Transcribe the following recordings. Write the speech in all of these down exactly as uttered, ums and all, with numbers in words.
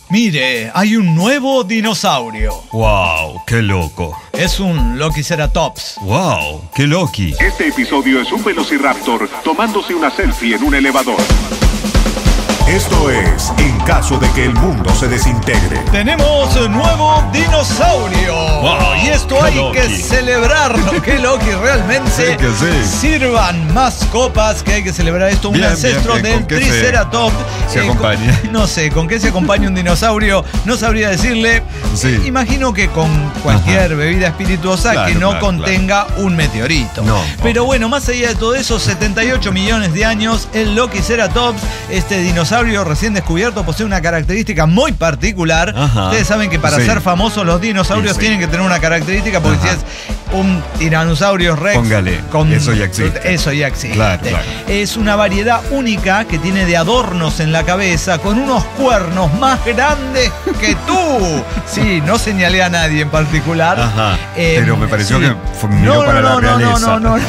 Mire, hay un nuevo dinosaurio. ¡Wow! ¡Qué loco! Es un Lokiceratops. ¡Wow! ¡Qué loqui! Este episodio es un velociraptor tomándose una selfie en un elevador. Esto es En caso de que el mundo se desintegre. Tenemos un nuevo dinosaurio. Wow, y esto qué hay loqui. que celebrarlo. Que Loki realmente Sí que sí. sirvan más copas, que hay que celebrar esto. Bien, un ancestro bien, bien. del ¿Con qué se- Triceratops. se Eh, acompaña? con- no sé, ¿con qué se acompaña un dinosaurio? No sabría decirle. Sí. Eh, imagino que con cualquier Ajá. bebida espirituosa Claro, que no claro, contenga un meteorito. No, Pero ok. bueno, más allá de todo eso, setenta y ocho millones de años, el Lokiceratops, este dinosaurio recién descubierto, posee una característica muy particular. Ajá. Ustedes saben que para Sí. ser famosos los dinosaurios Sí, sí. tienen que tener una característica, porque Ajá. si es un Tyrannosaurus Rex, Póngale, eso ya existe. Eso ya existe. Claro, claro. Es una variedad única que tiene de adornos en la cabeza, con unos cuernos más grandes que tú. Sí, no señalé a nadie en particular. Ajá. Eh, Pero me pareció sí. que fue- miró no, para no, la no, no, realeza. no, no, no.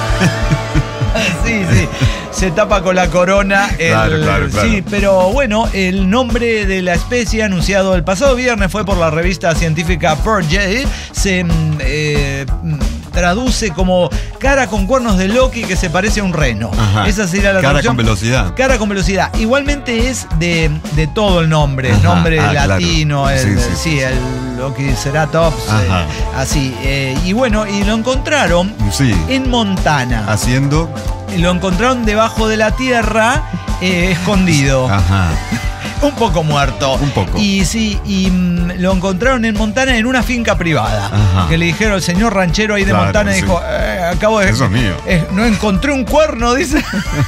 Sí, sí, se tapa con la corona. El, Claro, claro, claro. Sí, pero bueno, el nombre de la especie anunciado el pasado viernes fue por la revista científica Purge. Se mm, eh, mm, traduce como cara con cuernos de Loki que se parece a un reno. Ajá. Esa sería la Cara traducción. con velocidad. Cara con velocidad. Igualmente es de, de todo el nombre. Ajá, Nombre ah, claro. latino, el, Sí, sí, sí, sí, el Lokiceratops. Ajá. eh, así. eh, y bueno, y lo encontraron Sí. en Montana. Haciendo. Lo encontraron debajo de la tierra, eh, escondido. Ajá. Un poco muerto. Un poco. Y sí, y mm, lo encontraron en Montana en una finca privada. Ajá. Que le dijeron, el señor ranchero ahí de Claro, Montana sí. dijo, eh, acabo de... Eso es mío. eh, no encontré un cuerno, dice.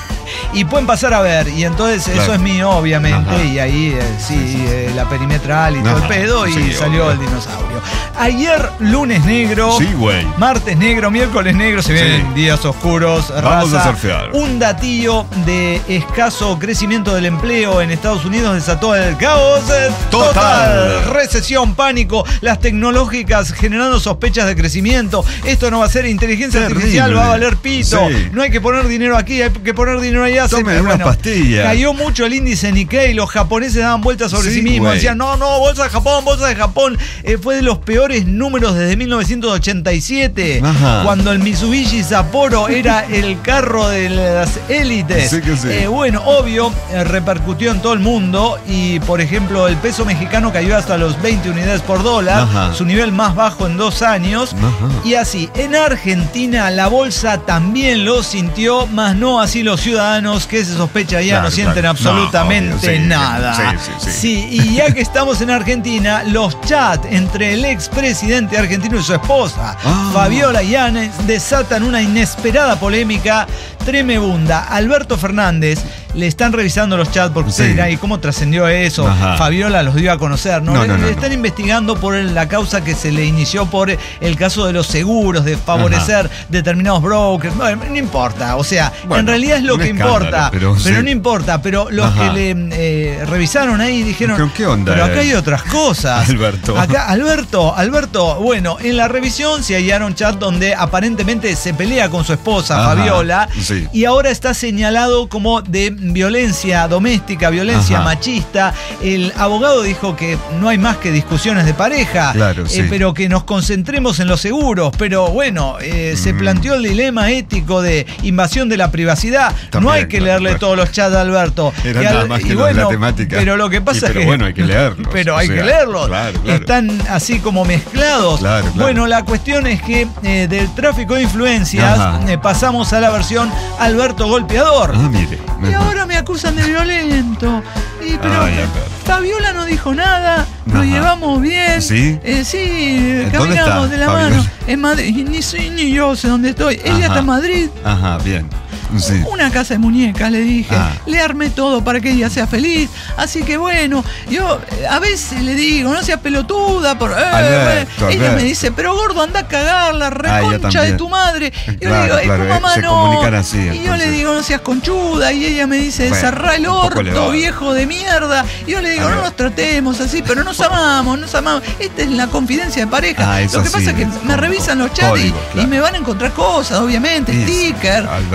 Y pueden pasar a ver. Y entonces Claro. eso es mío, obviamente. Ajá. Y ahí eh, sí, Sí, sí. eh, la perimetral y todo el Ajá. pedo. Y Sí, salió obvio. el dinosaurio. Ayer, lunes negro. Sí, güey. Martes negro, miércoles negro, se vienen Sí. días oscuros. Vamos raza. a surfear. Un datillo de escaso crecimiento del empleo en Estados Unidos desató el caos eh, total. Total. Recesión, pánico, las tecnológicas generando sospechas de crecimiento. Esto no va a ser inteligencia Terrible. artificial, va a valer pito. Sí. No hay que poner dinero aquí, hay que poner dinero allá. Se- Tomen unas pastillas. Cayó mucho el índice Nikkei, los japoneses daban vueltas sobre sí, Sí, mismos. güey. Decían, no, no, bolsa de Japón, bolsa de Japón. Eh, fue de los peores números desde mil novecientos ochenta y siete, Ajá. cuando el Mitsubishi Sapporo era el carro de las élites. Sí que sí. Eh, bueno, obvio, eh, repercutió en todo el mundo y, por ejemplo, el peso mexicano cayó hasta los veinte unidades por dólar, Ajá. su nivel más bajo en dos años. Ajá. Y así, en Argentina la bolsa también lo sintió, más no así los ciudadanos que se sospecha ya Claro, no sienten claro. absolutamente No, obvio, sí, nada. sí, sí, sí. Sí, y ya que estamos en Argentina, los chats entre el expresidente argentino y su esposa, Ah. Fabiola Yáñez, desatan una inesperada polémica tremenda. Alberto Fernández, le están revisando los chats porque ustedes Sí. dirán, ¿y cómo trascendió eso? Ajá. Fabiola los dio a conocer, ¿no? No, le, no, no, le no. están investigando por el- la causa que se le inició por el caso de los seguros, de favorecer determinados brokers. Bueno, no importa, o sea, Bueno, en realidad es lo un que escándalo, importa, pero pero, sí. no importa, pero los Ajá. que le eh, revisaron ahí dijeron, Pero, ¿qué onda, pero acá eh? hay otras cosas. Alberto. Acá, Alberto, Alberto, bueno, en la revisión se hallaron chats donde aparentemente se pelea con su esposa, Ajá, Fabiola, sí. y ahora está señalado como de violencia doméstica, violencia Ajá. machista. El abogado dijo que no hay más que discusiones de pareja, Claro, eh, sí. pero que nos concentremos en los seguros. Pero bueno, eh, se Mm. planteó el dilema ético de invasión de la privacidad. no También, hay que claro, leerle claro. todos los chats a Alberto. Eran Y al- nada más que y los de la temática. Pero lo que Y pasa pero es que. bueno, hay que leerlos, Pero o hay sea, que leerlos. claro, claro. Están así como mezclados. Claro, claro. Bueno, la cuestión es que eh, del tráfico de influencias Ajá. eh, pasamos a la versión Alberto golpeador. Ah, mire. Y ahora me acusan de violento. Y, pero Ay, Alberto. Fabiola no dijo nada, lo Ajá. llevamos bien. ¿Sí? Eh, sí, ¿Dónde caminamos está de la Fabiola? mano. En Madrid. Y ni soy ni yo sé dónde estoy. Ella Ajá. está en Madrid. Ajá, bien. Sí. Una casa de muñecas, le dije. Ah. Le armé todo para que ella sea feliz. Así que bueno, yo eh, a veces le digo, no seas pelotuda. Por, eh, Alberto, bueno. Ella Alberto. me dice, pero gordo, anda a cagarla, ella reconcha de también. tu madre. Yo Claro, le digo, es claro, tu mamá se no. comunican así, Y yo le entonces. digo, no seas conchuda. Y ella me dice, Bueno, cerrá el un poco orto, elevado. viejo de mierda. Y yo le digo, A no ver. nos tratemos así, pero nos amamos, nos amamos. Esta es la confidencia de pareja. Ah, eso Lo que sí, pasa es que con- me revisan los chats y, códigos, claro. y me van a encontrar cosas, obviamente. Sí, sí, Sticker, Alberto. sticker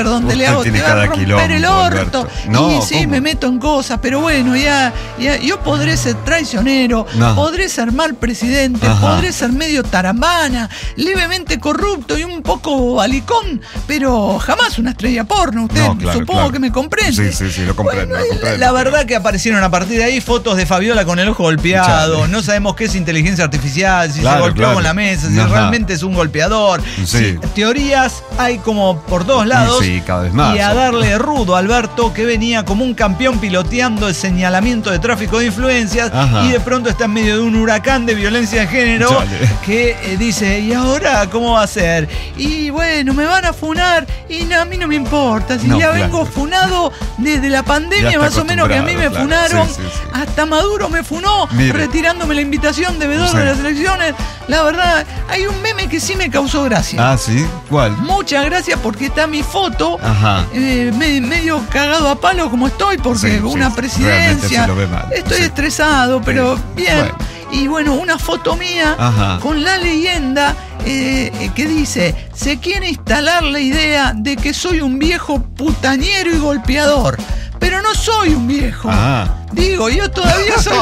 taller donde le hago tiene te va a cada romper quilombo, el orto. Alberto. No, y sí, ¿cómo? me meto en cosas, pero bueno, ya, ya yo podré ser traicionero, No. podré ser mal presidente, Ajá. podré ser medio tarambana, levemente corrupto y un poco alicón, pero jamás una estrella porno. Usted No, claro, supongo claro. que me comprende. Sí, sí, sí, lo comprendo, Bueno, lo comprendo. La verdad que aparecieron a partir de ahí fotos de Fabiola con el ojo golpeado. Chale. No sabemos qué es inteligencia artificial, si Claro, se golpeó claro. con la mesa, si Ajá. realmente es un golpeador. Sí. Sí, teorías hay como por todos lados. Sí, cada vez más. Y a darle rudo a Alberto, que venía como un campeón piloteando el señalamiento de tráfico de influencias. Ajá. Y de pronto está en medio de un huracán de violencia de género. Chale. Que eh, dice, ¿y ahora cómo va a ser? Y bueno, me van a funar. Y no, a mí no me importa. Si No, ya claro. vengo funado desde la Ya pandemia, está más o menos que a mí me acostumbrado, funaron. claro. Sí, sí, sí. Hasta Maduro me funó, Mire. retirándome la invitación de vedor Sí. de las elecciones. La verdad, hay un meme que sí me causó gracia. Ah, ¿sí? ¿Cuál? Muchas gracias porque está mi foto, Ajá. eh, me- medio cagado a palo como estoy, porque Sí, sí, una sí. presidencia. Realmente se lo ve mal. Estoy Sí. estresado, pero Sí. bien. Bueno. Y bueno, una foto mía Ajá. con la leyenda eh, eh, que dice: se quiere instalar la idea de que soy un viejo putañero y golpeador. Pero no soy un viejo. Ah. Digo, yo todavía soy.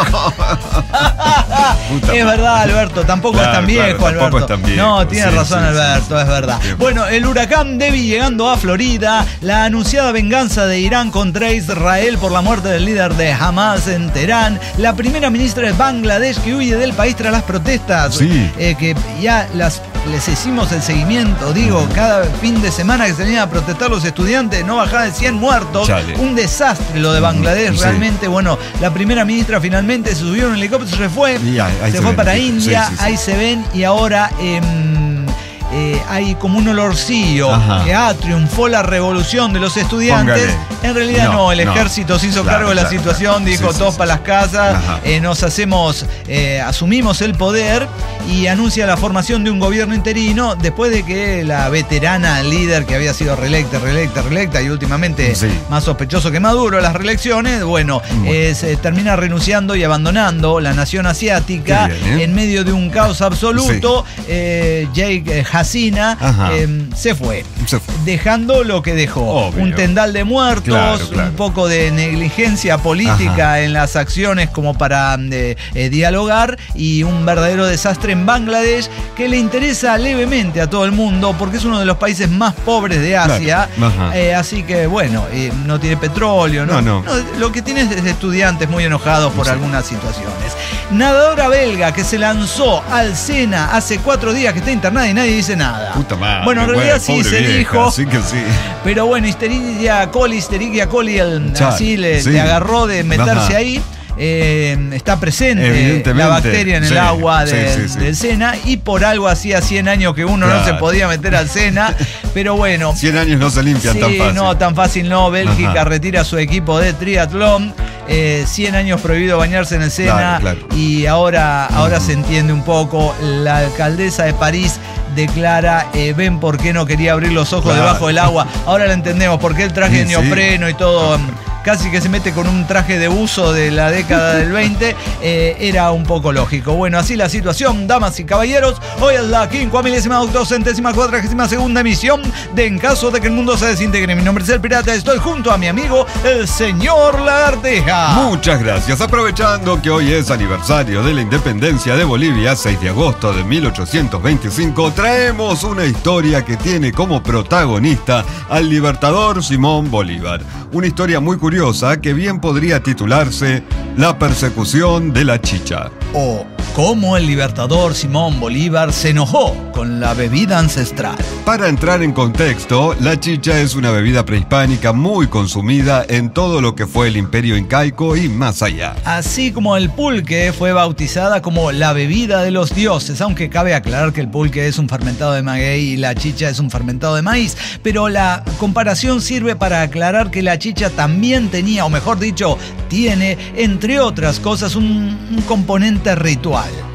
Puta Es madre. verdad, Alberto, tampoco Claro, es tan claro, viejo, tampoco Alberto. es tan viejo. No, tiene Sí, razón, sí, Alberto, sí. es verdad. Sí. Bueno, el huracán Debbie llegando a Florida, la anunciada venganza de Irán contra Israel por la muerte del líder de Hamas en Teherán, la primera ministra de Bangladesh que huye del país tras las protestas, Sí. eh, que ya las les hicimos el seguimiento, digo, cada fin de semana que se venían a protestar los estudiantes, no bajaba de cien muertos. Chale. Un desastre lo de Bangladesh, Sí. realmente. Bueno, la primera ministra finalmente se subió en un helicóptero, se fue, Y ahí- ahí se, se fue ven, para sí, India, sí, sí, sí. ahí se ven, y ahora em, eh, hay como un olorcillo Ajá. que ah, triunfó la revolución de los estudiantes. Póngale. En realidad no, No, el no. ejército se hizo Claro, cargo de la claro, situación, claro. dijo Sí, sí, todos sí, para sí. las casas, Ajá. eh, nos hacemos, eh, asumimos el poder, y anuncia la formación de un gobierno interino después de que la veterana líder que había sido reelecta, reelecta, reelecta y últimamente Sí. más sospechoso que Maduro en las reelecciones, bueno, Bueno. eh, se termina renunciando y abandonando la nación asiática. Qué bien, ¿eh? En medio de un caos absoluto. eh, Jake eh, Hasina Ajá. eh, se fue. Se fue. Dejando lo que dejó, Obvio. un tendal de muertos, Claro, claro. un poco de negligencia política Ajá. en las acciones como para eh, eh, dialogar, y un verdadero desastre en Bangladesh que le interesa levemente a todo el mundo porque es uno de los países más pobres de Asia. Claro. Ajá. Eh, así que bueno, eh, no tiene petróleo, ¿no? No, no. Lo que tiene es estudiantes muy enojados por Sí. algunas situaciones. Nadadora belga que se lanzó al Sena hace cuatro días, que está internada y nadie dice nada. Puta madre. Bueno, en realidad sí pobre se vieja, dijo. Sí que sí. Pero bueno, Histerigia coli, Histerigia coli, el- Chale, así le, sí. le agarró de meterse Ajá. ahí. Eh, está presente Evidentemente, la bacteria en el sí, agua sí, del, sí, sí. del Sena, y por algo hacía cien años que uno no Claro. se podía meter al Sena. Pero bueno, cien años no se limpian sí, tan fácil. no, tan fácil no. Bélgica Ajá. retira su equipo de triatlón. Eh, cien años prohibido bañarse en el Sena. Claro, claro. Y ahora, ahora Ujú. se entiende un poco. La alcaldesa de París declara, eh, ven por qué no quería abrir los ojos Claro. debajo del agua. Ahora lo entendemos, porque el traje de Sí, sí. neopreno y todo, mm, casi que se mete con un traje de buzo de la década del veinte, eh, era un poco lógico. Bueno, así la situación, damas y caballeros. Hoy es la quincuamilésima octocentésima cuadragésima segunda emisión de En caso de que el mundo se desintegre. Mi nombre es El Pirata, estoy junto a mi amigo, el señor Lagarteja. Muchas gracias. Aprovechando que hoy es aniversario de la independencia de Bolivia, seis de agosto de mil ochocientos veinticinco, traemos una historia que tiene como protagonista al libertador Simón Bolívar. Una historia muy curiosa que bien podría titularse La persecución de la chicha. O cómo el libertador Simón Bolívar se enojó con la bebida ancestral. Para entrar en contexto, la chicha es una bebida prehispánica muy consumida en todo lo que fue el imperio incaico y más allá. Así como el pulque fue bautizada como la bebida de los dioses, aunque cabe aclarar que el pulque es un fermentado de maguey y la chicha es un fermentado de maíz, pero la comparación sirve para aclarar que la chicha también tenía, o mejor dicho, tiene, entre otras cosas, un, un componente ritual.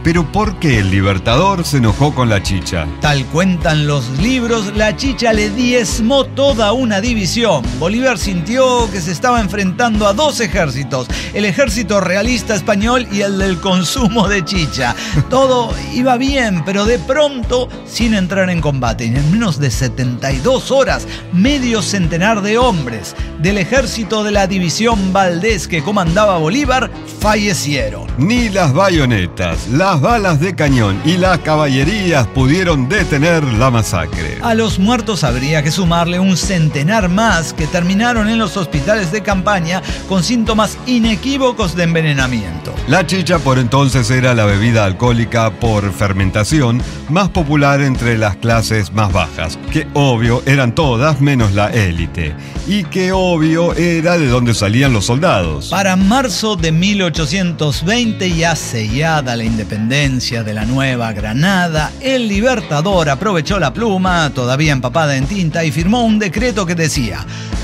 Pero ¿por qué el Libertador se enojó con la Chicha? Tal cuentan los libros, la Chicha le diezmó toda una división. Bolívar sintió que se estaba enfrentando a dos ejércitos, el ejército realista español y el del consumo de chicha. Todo iba bien, pero de pronto, sin entrar en combate, en menos de setenta y dos horas, medio centenar de hombres del ejército de la división Valdés que comandaba Bolívar fallecieron. Ni las bayonetas, las balas de cañón y las caballerías pudieron detener la masacre. A los muertos habría que sumarle un centenar más que terminaron en los hospitales de campaña con síntomas inequívocos de envenenamiento. La chicha por entonces era la bebida alcohólica por fermentación más popular entre las clases más bajas, que obvio eran todas menos la élite, y que obvio era de donde salían los soldados. Para marzo de mil ochocientos veinte, ya sellada la independencia de la Nueva Granada, el Libertador aprovechó la pluma, todavía empapada en tinta, y firmó un decreto que decía: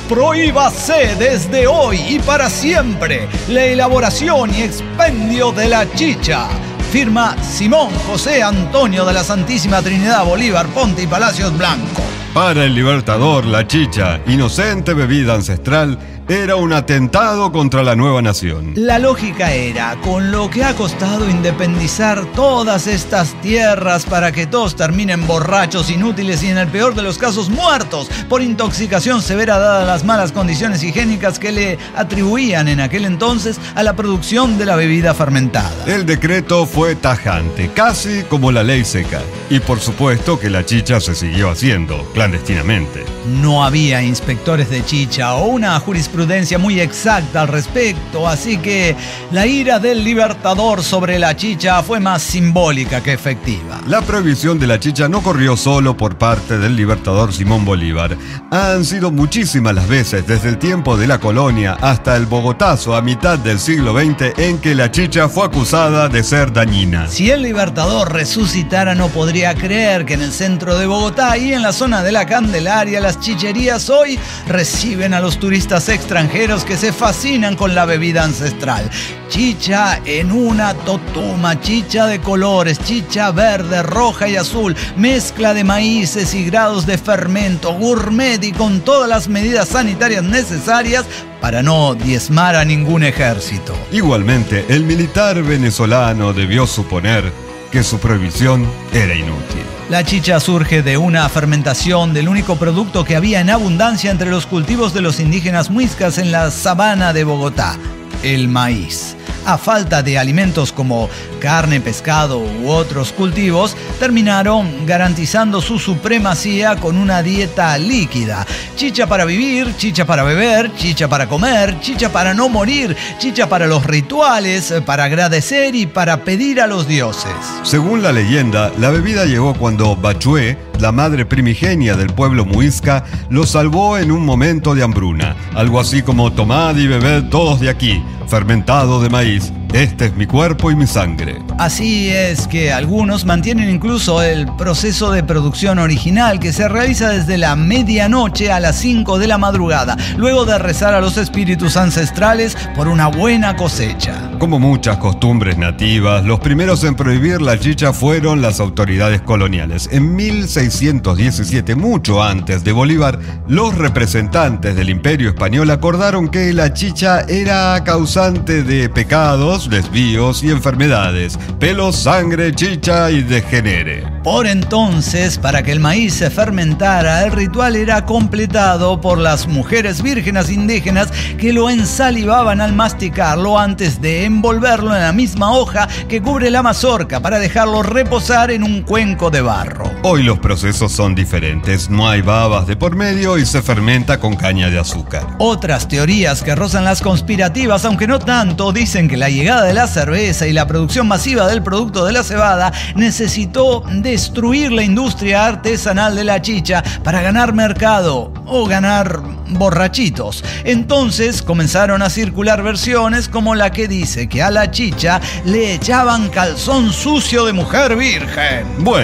prohíbase desde hoy y para siempre la elaboración y expendio de la chicha. Firma Simón José Antonio de la Santísima Trinidad Bolívar Ponte y Palacios Blanco. Para el Libertador, la chicha, inocente bebida ancestral, era un atentado contra la nueva nación. La lógica era, con lo que ha costado independizar todas estas tierras para que todos terminen borrachos, inútiles y en el peor de los casos muertos por intoxicación severa dadas las malas condiciones higiénicas que le atribuían en aquel entonces a la producción de la bebida fermentada. El decreto fue tajante, casi como la ley seca. Y por supuesto que la chicha se siguió haciendo, clandestinamente. No había inspectores de chicha o una jurisprudencia muy exacta al respecto, así que la ira del Libertador sobre la chicha fue más simbólica que efectiva. La prohibición de la chicha no corrió solo por parte del Libertador Simón Bolívar. Han sido muchísimas las veces desde el tiempo de la colonia hasta el Bogotazo a mitad del siglo veinte en que la chicha fue acusada de ser dañina. Si el Libertador resucitara, no podría creer que en el centro de Bogotá y en la zona de la Candelaria las chicherías hoy reciben a los turistas extranjeros que se fascinan con la bebida ancestral. Chicha en una totuma, chicha de colores, chicha verde, roja y azul, mezcla de maíces y grados de fermento, gourmet y con todas las medidas sanitarias necesarias para no diezmar a ningún ejército. Igualmente, el militar venezolano debió suponer que su prohibición era inútil. La chicha surge de una fermentación del único producto que había en abundancia entre los cultivos de los indígenas muiscas en la sabana de Bogotá, el maíz. A falta de alimentos como carne, pescado u otros cultivos, terminaron garantizando su supremacía con una dieta líquida. Chicha para vivir, chicha para beber, chicha para comer, chicha para no morir, chicha para los rituales, para agradecer y para pedir a los dioses. Según la leyenda, la bebida llegó cuando Bachué, la madre primigenia del pueblo muisca, lo salvó en un momento de hambruna. Algo así como: tomad y bebed todos de aquí, fermentado de maíz. Este es mi cuerpo y mi sangre. Así es que algunos mantienen incluso el proceso de producción original que se realiza desde la medianoche a las cinco de la madrugada, luego de rezar a los espíritus ancestrales por una buena cosecha. Como muchas costumbres nativas, los primeros en prohibir la chicha fueron las autoridades coloniales. En mil seiscientos diecisiete, mucho antes de Bolívar, los representantes del Imperio Español acordaron que la chicha era causante de pecados, desvíos y enfermedades, pelos, sangre, chicha y degenere. Por entonces, para que el maíz se fermentara, el ritual era completado por las mujeres vírgenes indígenas que lo ensalivaban al masticarlo antes de envolverlo en la misma hoja que cubre la mazorca para dejarlo reposar en un cuenco de barro. Hoy los procesos son diferentes, no hay babas de por medio y se fermenta con caña de azúcar. Otras teorías que rozan las conspirativas, aunque no tanto, dicen que la llegada de la cerveza y la producción masiva del producto de la cebada necesitó destruir la industria artesanal de la chicha para ganar mercado o ganar borrachitos. Entonces comenzaron a circular versiones como la que dice que a la chicha le echaban calzón sucio de mujer virgen. Bueno,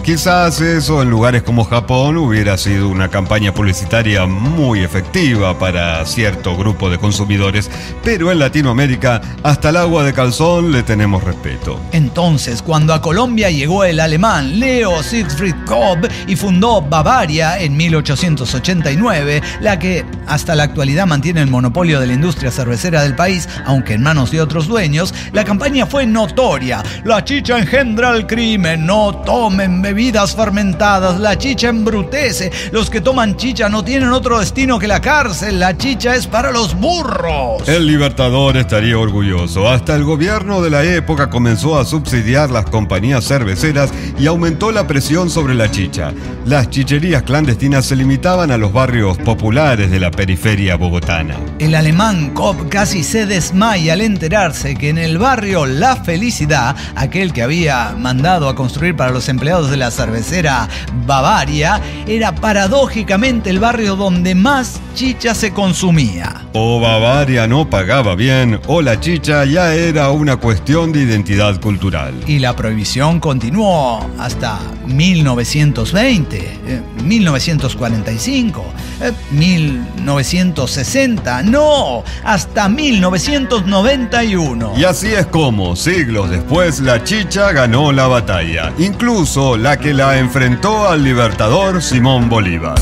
Quizás eso en lugares como Japón hubiera sido una campaña publicitaria muy efectiva para cierto grupo de consumidores, pero en Latinoamérica hasta el agua de calzón le tenemos respeto. Entonces, cuando a Colombia llegó el alemán Leo Siegfried Kopp y fundó Bavaria en mil ochocientos ochenta y nueve, la que hasta la actualidad mantiene el monopolio de la industria cervecera del país, aunque en manos de otros dueños, la campaña fue notoria. La chicha engendra el crimen, no tomen bebidas fermentadas, la chicha embrutece, los que toman chicha no tienen otro destino que la cárcel, la chicha es para los burros. El Libertador estaría orgulloso. Hasta el gobierno de la época comenzó a subsidiar las compañías cerveceras y aumentó la presión sobre la chicha. Las chicherías clandestinas se limitaban a los barrios populares de la periferia bogotana. El alemán Kopp casi se desmaya al enterarse que en el barrio La Felicidad, aquel que había mandado a construir para los empleados de la cervecera Bavaria, era paradójicamente el barrio donde más chicha se consumía. O Bavaria no pagaba bien, o la chicha ya era una cuestión de identidad cultural. Y la prohibición continuó hasta mil novecientos veinte, eh, mil novecientos cuarenta y cinco, eh, mil novecientos sesenta, no, hasta mil novecientos noventa y uno. Y así es como, siglos después, la chicha ganó la batalla, incluso la que la enfrentó al libertador Simón Bolívar.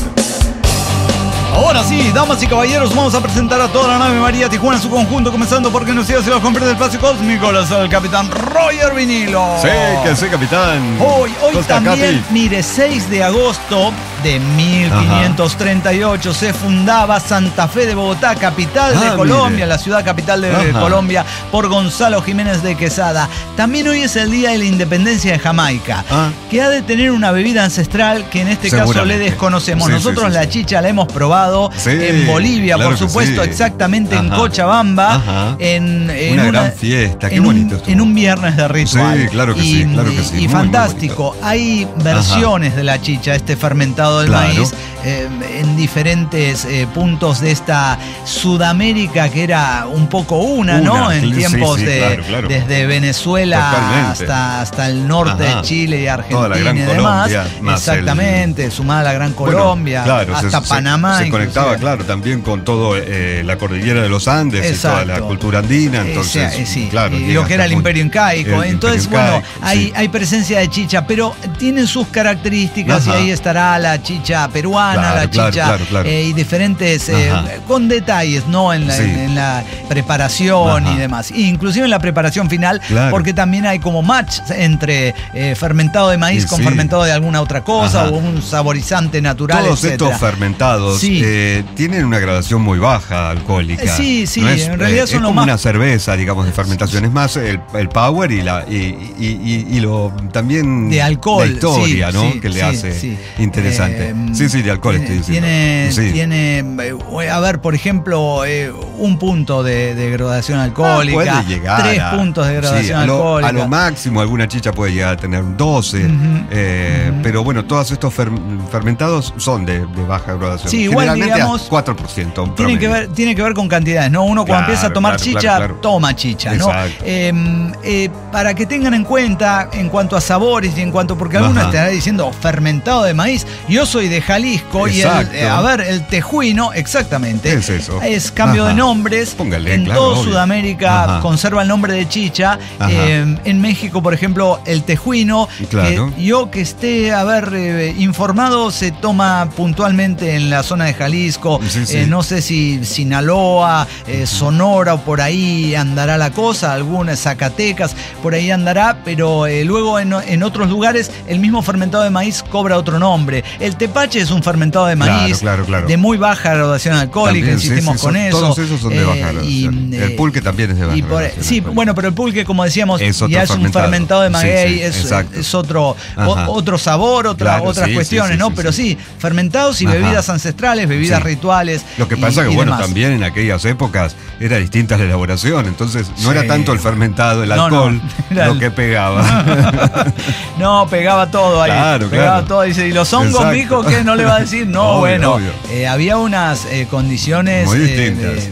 Ahora sí, damas y caballeros, vamos a presentar a toda la nave María Tijuana en su conjunto, comenzando porque nos sigue hacia los confines del espacio cósmico, la sala del capitán Roger Vinilo. Sí, que sí, capitán. Hoy, hoy Costa también, Capi. mire, seis de agosto de mil quinientos treinta y ocho se fundaba Santa Fe de Bogotá, capital Ah, de Colombia, mire. la ciudad capital de Ajá. Colombia, por Gonzalo Jiménez de Quesada. También hoy es el día de la independencia de Jamaica, Ah. que ha de tener una bebida ancestral que en este caso le Seguramente. desconocemos. Sí, Nosotros sí, sí, la sí. chicha la hemos probado Sí, en Bolivia, claro por que supuesto, sí. exactamente en Ajá. Cochabamba, Ajá. en, en Una gran fiesta, qué en un- bonito estuvo. en un viernes de ritual. Sí, claro que y, sí, claro que sí. Y Muy, muy fantástico. Hay versiones de la chicha, este fermentado del Claro. maíz, eh, en diferentes eh, puntos de esta Sudamérica que era un poco una, Una, ¿no? En sí, tiempos sí, de claro, claro. desde Venezuela Totalmente. hasta, hasta el norte Ajá. de Chile y Argentina Toda la Gran y demás. Colombia, más Exactamente, sumada a la Gran Bueno, Colombia, claro, hasta se, Panamá. Se, se conectaba, inclusive. claro, también con todo eh, la cordillera de los Andes y toda la Exacto. cultura andina. Entonces, Eh, sí, sí, claro, y llega lo que era hasta el muy- imperio incaico. el Entonces, imperio bueno, incaico, hay, sí. hay presencia de chicha, pero tienen sus características. Ajá. Y ahí estará la chicha peruana, Claro, la claro, chicha claro, claro. eh, y diferentes, eh, Ajá. con detalles, ¿no? En la, Sí. en, en la preparación Ajá. y demás. E inclusive en la preparación final, Claro. porque también hay como match entre eh, fermentado de maíz Y con sí. fermentado de alguna otra cosa Ajá. o un saborizante natural, Todos etcétera. estos fermentados Sí. eh, tienen una gradación muy baja alcohólica. Eh, sí, sí, No es, en realidad eh, son es lo como más- una cerveza, digamos, de fermentación. Es más el, el power y la y, y- y- y lo también De alcohol, la historia, sí, ¿no? sí, que le sí, hace sí. interesante. Eh, sí, sí, de alcohol tiene, estoy diciendo. Tiene, Sí. tiene, eh, a ver, por ejemplo, eh, un punto de, de graduación Ah, alcohólica, puede llegar tres a- puntos de graduación sí, a lo, alcohólica. a lo máximo alguna chicha puede llegar a tener un doce, Ujú, eh, ujú. pero bueno, todos estos fer- fermentados son de, de baja graduación. Sí, igual, Generalmente digamos, a cuatro por ciento. un Tiene que, promedio. ver, tiene que ver con cantidades, ¿no? Uno cuando Claro, empieza a tomar claro, chicha, claro, claro. toma chicha, ¿no? Exacto. Eh, eh, para que tengan en cuenta en cuanto a sabores y en cuanto, porque algunos Ajá. estarán diciendo fermentado de maíz. Yo soy de Jalisco Exacto. y el, eh, a ver, el tejuino, exactamente. ¿Qué es eso? Es cambio Ajá. de nombres. Póngale, en claro, toda obvio. Sudamérica Ajá. conserva el nombre de chicha. Ajá. Eh, en México, por ejemplo, el tejuino. Claro. Que yo que esté, a ver, eh, informado, se toma puntualmente en la zona de Jalisco. Sí, sí. Eh, no sé si Sinaloa, eh, Sonora o por ahí andará la cosa, algunas Zacatecas, por ahí andará, pero eh, luego en, en otros lugares el mismo fermentado de maíz cobra otro nombre. El tepache es un fermentado de Claro, maíz claro, claro. de muy baja graduación alcohólica, También, sí, insistimos sí, con son- eso. Todos esos son de baja Eh, graduación. y, El eh, pulque también es de baja y por- graduación Sí, alcohólica. bueno, pero el pulque, como decíamos, Es otro ya es un fermentado. fermentado de Sí, maguey, sí, es, exacto. es otro, o- Ajá. otro sabor, otra, Claro, otras sí, cuestiones, sí, sí, ¿no? sí, Pero sí. sí, fermentados y Ajá. bebidas ancestrales, bebidas Sí. rituales. Lo que y- pasa que, y bueno, demás. también en aquellas épocas era distinta la elaboración, entonces no Sí. era tanto el fermentado, el No, no, alcohol, era lo el- que pegaba. No, pegaba todo ahí. Claro, pegaba claro. todo. Dice, ¿y los hongos, Exacto. mijo, qué no le va a decir? No, Obvio, bueno. obvio. eh, había unas eh, condiciones Muy eh, distintas. de, de-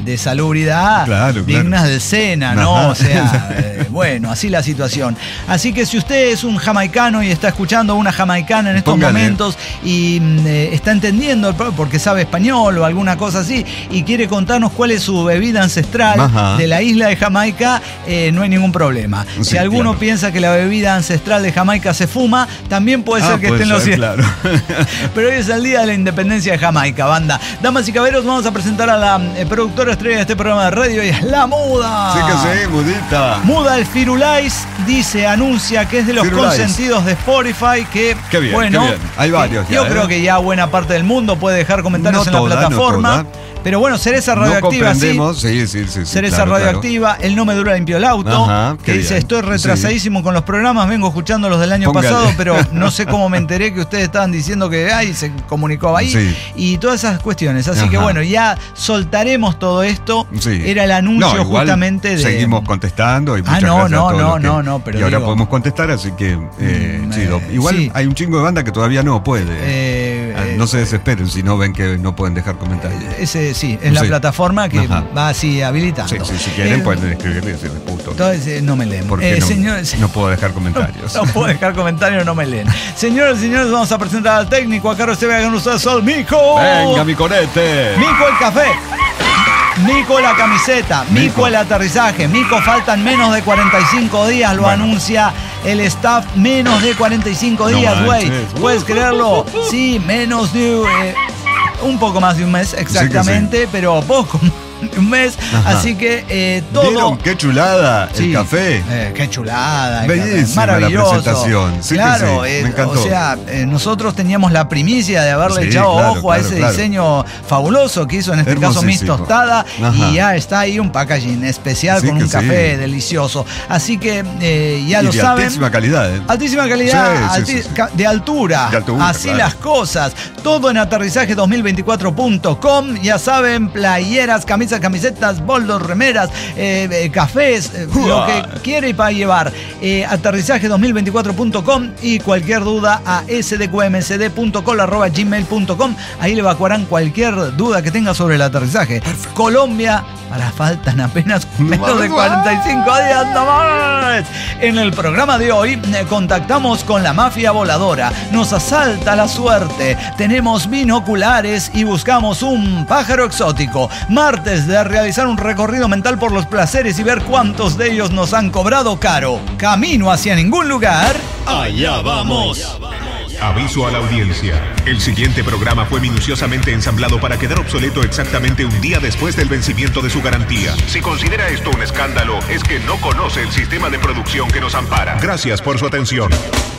de salubridad claro, dignas claro. del Sena, ¿no? Ajá. O sea, eh, bueno, así la situación. Así que si usted es un jamaicano y está escuchando a una jamaicana en estos Póngale. momentos y eh, está entendiendo porque sabe español o alguna cosa así y quiere contarnos cuál es su bebida ancestral Ajá. de la isla de Jamaica, eh, no hay ningún problema. Sí, si alguno claro. piensa que la bebida ancestral de Jamaica se fuma, también puede Ah, ser que puede estén los ser, claro. Pero hoy es el día de la independencia de Jamaica, banda. Damas y caballeros, vamos a presentar a la eh, productora estrella de este programa de radio y es La Muda. Sí que sí, mudita. Muda el Firulais dice, anuncia que es de los Firulais. consentidos de Spotify, que Qué bien, bueno, qué bien. Hay varios que ya, yo ¿eh? creo que ya buena parte del mundo puede dejar comentarios No en toda, la no plataforma. toda. Pero bueno, Cereza No Radioactiva, sí. comprendemos, sí, sí, sí. sí Cereza claro, Radioactiva, el No Me Dura Limpio el Auto, Ajá, que qué dice, bien. estoy retrasadísimo con los programas, vengo escuchando los del año Póngale. pasado, pero no sé cómo me enteré que ustedes estaban diciendo que ay, se comunicó ahí Sí. y todas esas cuestiones. Así Ajá. que bueno, ya soltaremos todo esto. Sí. Era el anuncio No, igual justamente de... seguimos contestando y Ah, muchas no, gracias no, a todos no, los que- no, no, pero y ahora digo- podemos contestar, así que eh, Mm, sí, eh, do- igual sí. hay un chingo de banda que todavía no puede. Eh, Ah, eh, no se desesperen si no ven que no pueden dejar comentarios. Ese sí, es la Sí. plataforma que Ajá. va así habilitando. Sí, sí, si quieren Eh, pueden escribirle y decirle puto. Entonces, eh, no me leen. Porque Eh, no, señores, no puedo dejar comentarios. No puedo dejar comentarios, no me leen. Señores y señores, vamos a presentar al técnico. Acá se ve con ustedes al Mico. Venga, mi conete. Mico el café. Mico la camiseta. Mico, Mico. el aterrizaje. Mico faltan menos de cuarenta y cinco días, lo Bueno. anuncia el staff. Menos de cuarenta y cinco No días, güey. manches. ¿Puedes creerlo? Sí, menos de... eh, un poco más de un mes exactamente, pero poco más de un mes. Ajá. Así que eh, todo... ¿Vieron qué chulada Sí, el café? eh, qué chulada. el Bellísima café, maravilloso. la presentación. Sí que claro, sí, eh, me encantó. o sea, eh, nosotros teníamos la primicia de haberle Sí, echado claro, ojo a claro, ese claro. diseño fabuloso que hizo en este caso Miss Hermosísimo. Tostada. Ajá. Y ya está ahí un packaging especial Sí con que un café sí. delicioso. Así que eh, ya Y lo de saben. altísima calidad, ¿eh? Altísima calidad, Sí, sí, alti- sí, sí. ca- de altura. De altura, Así claro. las cosas. Todo en aterrizaje dos mil veinticuatro punto com. Ya saben, playeras, camisas, camisetas, boldos, remeras, eh, eh, cafés, eh, lo que quiere para llevar. Eh, aterrizaje dos mil veinticuatro punto com y cualquier duda a s d q m s d punto col arroba gmail punto com. Ahí le evacuarán cualquier duda que tenga sobre el aterrizaje. Colombia, para faltan apenas menos de cuarenta y cinco días, no más. En el programa de hoy eh, contactamos con la mafia voladora. Nos asalta la suerte. Tenemos binoculares y buscamos un pájaro exótico. Martes de realizar un recorrido mental por los placeres y ver cuántos de ellos nos han cobrado caro. Camino hacia ningún lugar. Allá vamos. Aviso a la audiencia. El siguiente programa fue minuciosamente ensamblado para quedar obsoleto exactamente un día después del vencimiento de su garantía. Si considera esto un escándalo, es que no conoce el sistema de producción que nos ampara. Gracias por su atención.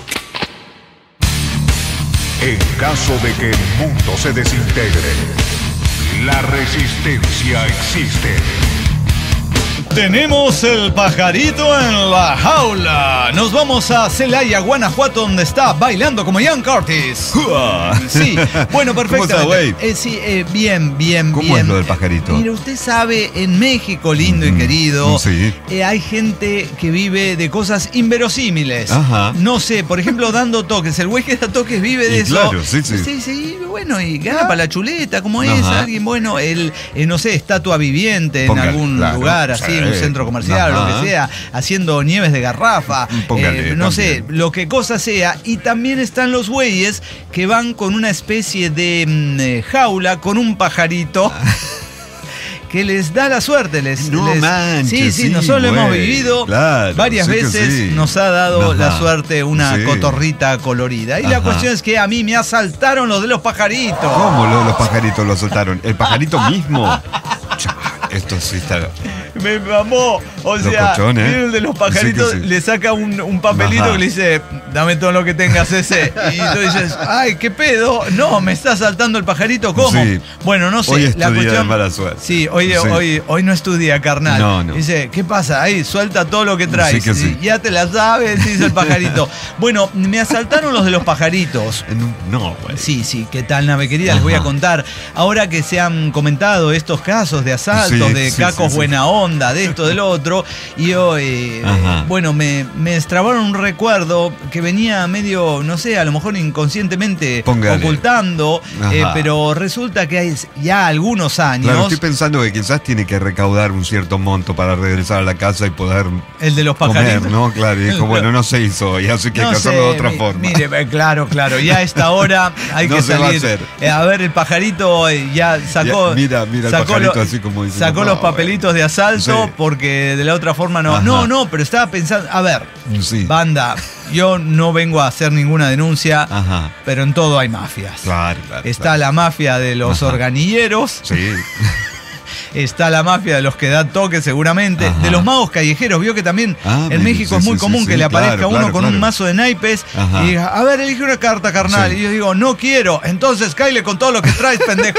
En caso de que el mundo se desintegre, la resistencia existe. Tenemos el pajarito en la jaula. Nos vamos a Celaya, Guanajuato, donde está bailando como Ian Curtis. Sí, bueno, perfecto. ¿Cómo está, güey? Eh, sí, eh, bien, bien, ¿Cómo bien. es lo del pajarito? Mire, usted sabe, en México, lindo y Mm, querido, sí. eh, hay gente que vive de cosas inverosímiles. Ajá. No sé, por ejemplo, dando toques. El güey que da toques vive de Y eso. claro, sí, sí. Sí, sí, bueno, y gana para la chuleta, como es. Ajá. Alguien, bueno, el, eh, no sé, estatua viviente en Póngale, algún claro, lugar, así, en un sí. centro comercial, Ajá. lo que sea, haciendo nieves de garrafa, Póngale, eh, no sé, también. lo que cosa sea. Y también están los güeyes que van con una especie de mm, eh, jaula con un pajarito. Que les da la suerte, les, No les- manches, sí, sí, sí, nosotros lo hemos güey, vivido claro, varias sí que veces, sí. nos ha dado Ajá. la suerte una Sí. cotorrita colorida. Y la Ajá. cuestión es que a mí me asaltaron los de los pajaritos. ¿Cómo lo- los pajaritos lo soltaron? ¿El pajarito mismo? Cha, esto sí está... Me mamó. O Los sea, cochones, ¿eh? viene el de los pajaritos, Sí que sí. le saca un, un papelito Ajá. que le dice, dame todo lo que tengas ese. Y tú dices, ay, ¿qué pedo? No, me está saltando el pajarito, ¿cómo? Sí. Bueno, no sé. Hoy es la tu día cuestión, de mala suerte. Sí, hoy, Sí. Hoy, hoy no es tu día, carnal. No, no. Dice, ¿qué pasa? Ahí, suelta todo lo que traes. Sí que sí. Y ya te la sabes, dice el pajarito. Bueno, me asaltaron los de los pajaritos. En un- No, güey. Sí, sí, ¿qué tal, nave querida? Les voy a Ajá. contar. Ahora que se han comentado estos casos de asaltos, Sí, de sí, cacos sí, sí. buena onda, onda, de esto, del otro. Y yo, eh, eh, bueno, me, me destrabaron un recuerdo que venía medio, no sé, a lo mejor inconscientemente Póngale. ocultando, eh, pero resulta que hay ya algunos años. Claro, estoy pensando que quizás tiene que recaudar un cierto monto para regresar a la casa y poder el de los pajaritos. comer, ¿no? Claro, y dijo, bueno, no se hizo y así que hay no que hacerlo sé, de otra mi, forma. Mire, claro, claro, ya a esta hora hay no que se salir. Va a, hacer. Eh, a ver, el pajarito eh, ya sacó. Ya, mira, mira el sacó pajarito lo, así como diciendo, sacó no, los papelitos bueno. de asalto Sí. porque de la otra forma no. Ajá. No, no, pero estaba pensando. A ver, sí. banda, yo no vengo a hacer ninguna denuncia, Ajá. pero en todo hay mafias. Claro, claro. Está claro. la mafia de los Ajá. organilleros. Sí. Está la mafia de los que dan toques seguramente, Ajá. de los magos callejeros. Vio que también Ah, en mire, México sí, es muy sí, común sí, que sí, le aparezca claro, uno claro, con claro. un mazo de naipes Ajá. y diga, a ver, elige una carta, carnal. Sí. Y yo digo, no quiero. Entonces, cáile con todo lo que traes, pendejo.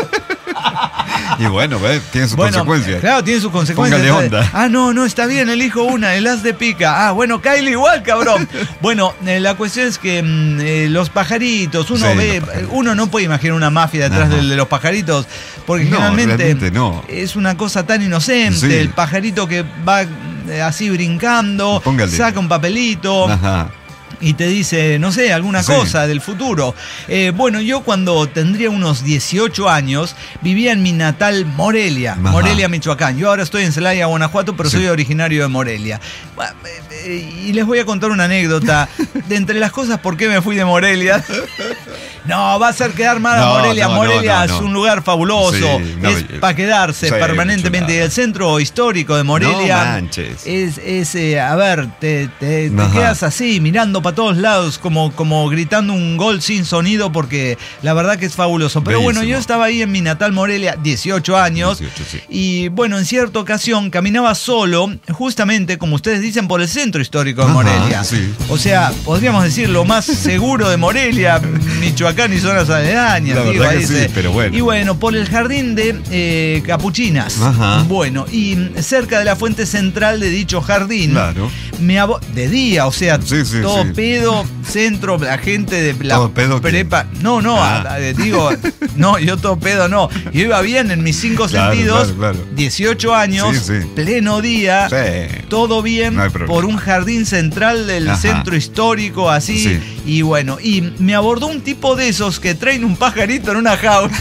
Y bueno, ¿ves? Tiene sus Bueno, consecuencias. claro, tiene sus consecuencias. Póngale onda. Ah, no, no, está bien, elijo una, el as de pica. Ah, bueno, cáile igual, cabrón. Bueno, eh, la cuestión es que mm, eh, los pajaritos, uno Sí, ve, los pajaritos. uno no puede imaginar una mafia detrás Ajá. del de los pajaritos, porque No, generalmente realmente no. es una cosa tan inocente. Sí. El pajarito que va eh, así brincando, Póngale. saca un papelito. Ajá. Y te dice, no sé, alguna Sí. cosa del futuro. Eh, bueno, yo cuando tendría unos dieciocho años, vivía en mi natal Morelia, Ajá. Morelia, Michoacán. Yo ahora estoy en Celaya, Guanajuato, pero Sí. soy originario de Morelia. Bueno, eh, eh, y les voy a contar una anécdota. De entre las cosas, ¿por qué me fui de Morelia? No, va a hacer quedar mal a No, Morelia. no, Morelia no, no, es no. un lugar fabuloso. Sí, no, es para quedarse sí, permanentemente. Y chulada. el centro histórico de Morelia No manches. es, es eh, a ver, te, te, te Ajá. quedas así mirando para todos lados como, como gritando un gol sin sonido porque la verdad que es fabuloso. Pero Bellísimo. bueno, yo estaba ahí en mi natal Morelia, dieciocho años, dieciocho, sí. y bueno, en cierta ocasión caminaba solo, justamente como ustedes dicen, por el centro histórico de Ajá, Morelia. sí. O sea, podríamos decir lo más seguro de Morelia, Michoacán y zonas aledañas. La digo, verdad ahí que se- sí, pero bueno. Y bueno, por el jardín de eh, Capuchinas. Ajá. Bueno, y cerca de la fuente central de dicho jardín, Claro. me abo- de día, o sea, Sí, sí, todo sí. pedo, centro, la gente de la ¿Todo pedo qué? prepa. No, no, Ah. a- a- digo, no, yo todo pedo no. Yo iba bien en mis cinco Claro, sentidos, claro, claro. dieciocho años, Sí, sí. pleno día, Sí. todo bien No hay problema. por un jardín central del Ajá. centro histórico, así. Sí. Y bueno, y me abordó un tipo de esos que traen un pajarito en una jaula.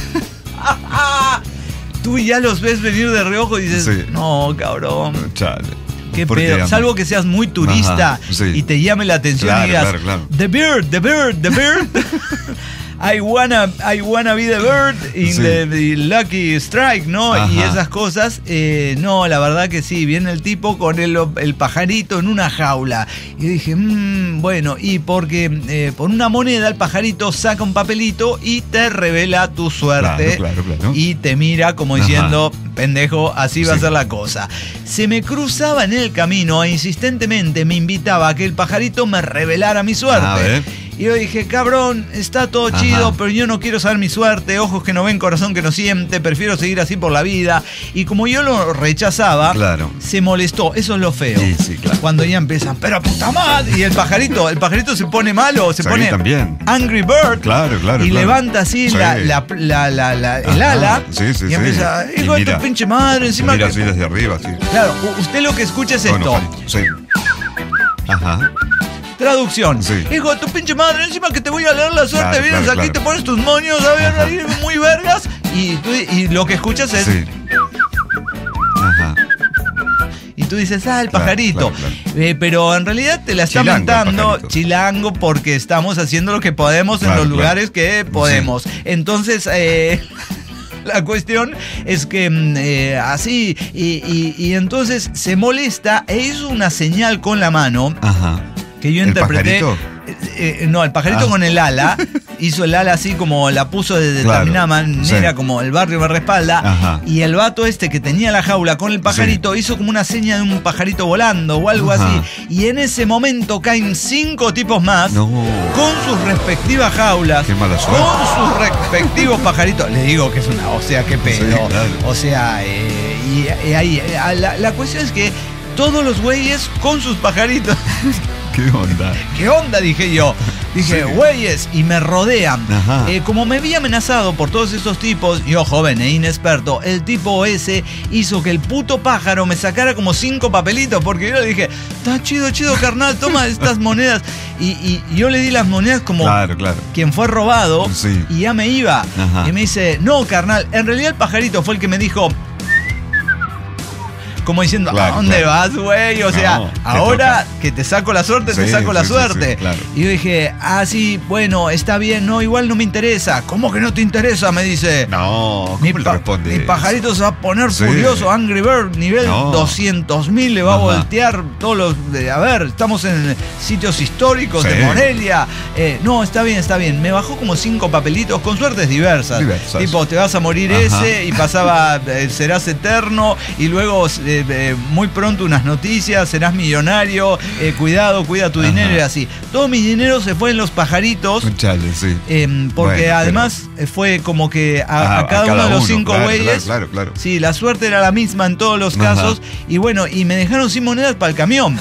Tú ya los ves venir de reojo y dices, Sí. no, cabrón. Chale. Qué ¿Por qué, pedo. amo? Salvo que seas muy turista. Ajá, sí. Y te llame la atención Claro, y digas, claro, claro. The bird, the bird, the bird. I wanna, I wanna be the bird in Sí. the, the lucky strike, ¿no? Ajá. Y esas cosas. Eh, no, la verdad que sí. Viene el tipo con el, el pajarito en una jaula. Y dije, mmm, bueno, y porque eh, por una moneda el pajarito saca un papelito y te revela tu suerte. Claro, claro, claro. Y te mira como Ajá. diciendo, pendejo, así va a Sí. ser la cosa. Se me cruzaba en el camino e insistentemente me invitaba a que el pajarito me revelara mi suerte. A ver. Y yo dije, cabrón, está todo Ajá. chido, pero yo no quiero saber mi suerte, ojos que no ven, corazón que no siente, prefiero seguir así por la vida. Y como yo lo rechazaba, Claro. se molestó, eso es lo feo. Sí, sí, claro. Cuando ya empiezan, pero puta madre, y el pajarito, el pajarito se pone malo, se Sí, pone también. Angry Bird. Claro, claro, Y claro. levanta así Sí. la, la, la, la- la- el Ajá. ala. Sí, sí, y sí. empieza, Y hijo de mira. tu pinche madre, encima Mira que- así desde arriba, sí. Claro, u- usted lo que escucha es Bueno, esto. sí. Ajá. Traducción. Sí. Hijo de tu pinche madre, encima que te voy a leer la suerte, Claro, vienes claro, aquí, claro. te pones tus moños, a ver, Ajá. ahí muy vergas. Y, tú, y lo que escuchas es. Sí. Ajá. Y tú dices, ah, el Claro, pajarito. claro, Eh, pero en realidad te la está Chilango el mentando pajarito. chilango porque estamos haciendo lo que podemos Claro, en los claro. lugares que podemos. Entonces, eh, la cuestión es que mm, eh, así, y, y- y entonces se molesta e hizo una señal con la mano Ajá. que yo ¿El interpreté. pajarito? Eh, eh, no, el pajarito Ah. con el ala. Hizo el ala así como la puso de determinada Claro, manera, sí. como el barrio me respalda. Ajá. Y el vato este que tenía la jaula con el pajarito hizo como una seña de un pajarito volando o algo Ajá. así. Y en ese momento caen cinco tipos más No. con sus respectivas jaulas. Qué mala suerte. Con sus respectivos pajaritos. Le digo que es una, o sea, qué pedo. Sí, claro. O sea, eh, y, y ahí, eh, la, la cuestión es que todos los güeyes con sus pajaritos. ¿Qué onda? ¿Qué onda? Dije yo. Dije, Sí. güeyes, y me rodean. Ajá. Eh, como me vi amenazado por todos estos tipos, yo joven e inexperto, el tipo ese hizo que el puto pájaro me sacara como cinco papelitos, porque yo le dije, está chido, chido, carnal, toma estas monedas. Y, y yo le di las monedas como Claro, claro. quien fue robado, Sí. y ya me iba. Ajá. Y me dice, no, carnal, en realidad el pajarito fue el que me dijo... Como diciendo, Claro, ¿a dónde claro. vas, güey? O sea, No, te ahora toca. que te saco la suerte, te Sí, saco la sí, sí, suerte. sí, claro. Y yo dije, ah, sí, bueno, está bien, no, igual no me interesa. ¿Cómo que no te interesa? Me dice. No, Mi, ¿cómo le pa- responde? mi pajarito se va a poner Sí. furioso, Angry Bird, nivel No. doscientos mil, le va Ajá. a voltear todos los... de- a ver, estamos en sitios históricos Sí. de Morelia. Eh, no, está bien, está bien. Me bajó como cinco papelitos con suertes diversas. Diversas. Tipo, te vas a morir Ajá. ese, y pasaba, eh, serás eterno, y luego eh, eh, muy pronto unas noticias, serás millonario, eh, cuidado, cuida tu Ajá. dinero y así. Todo mi dinero se fue en los pajaritos. Chale, sí. Em, porque Bueno, además eh, fue como que a, Ah, a cada, uno de los cinco claro, güeyes, Claro, claro, claro. sí, la suerte era la misma en todos los Ajá. casos. Y bueno, y me dejaron sin monedas para el camión.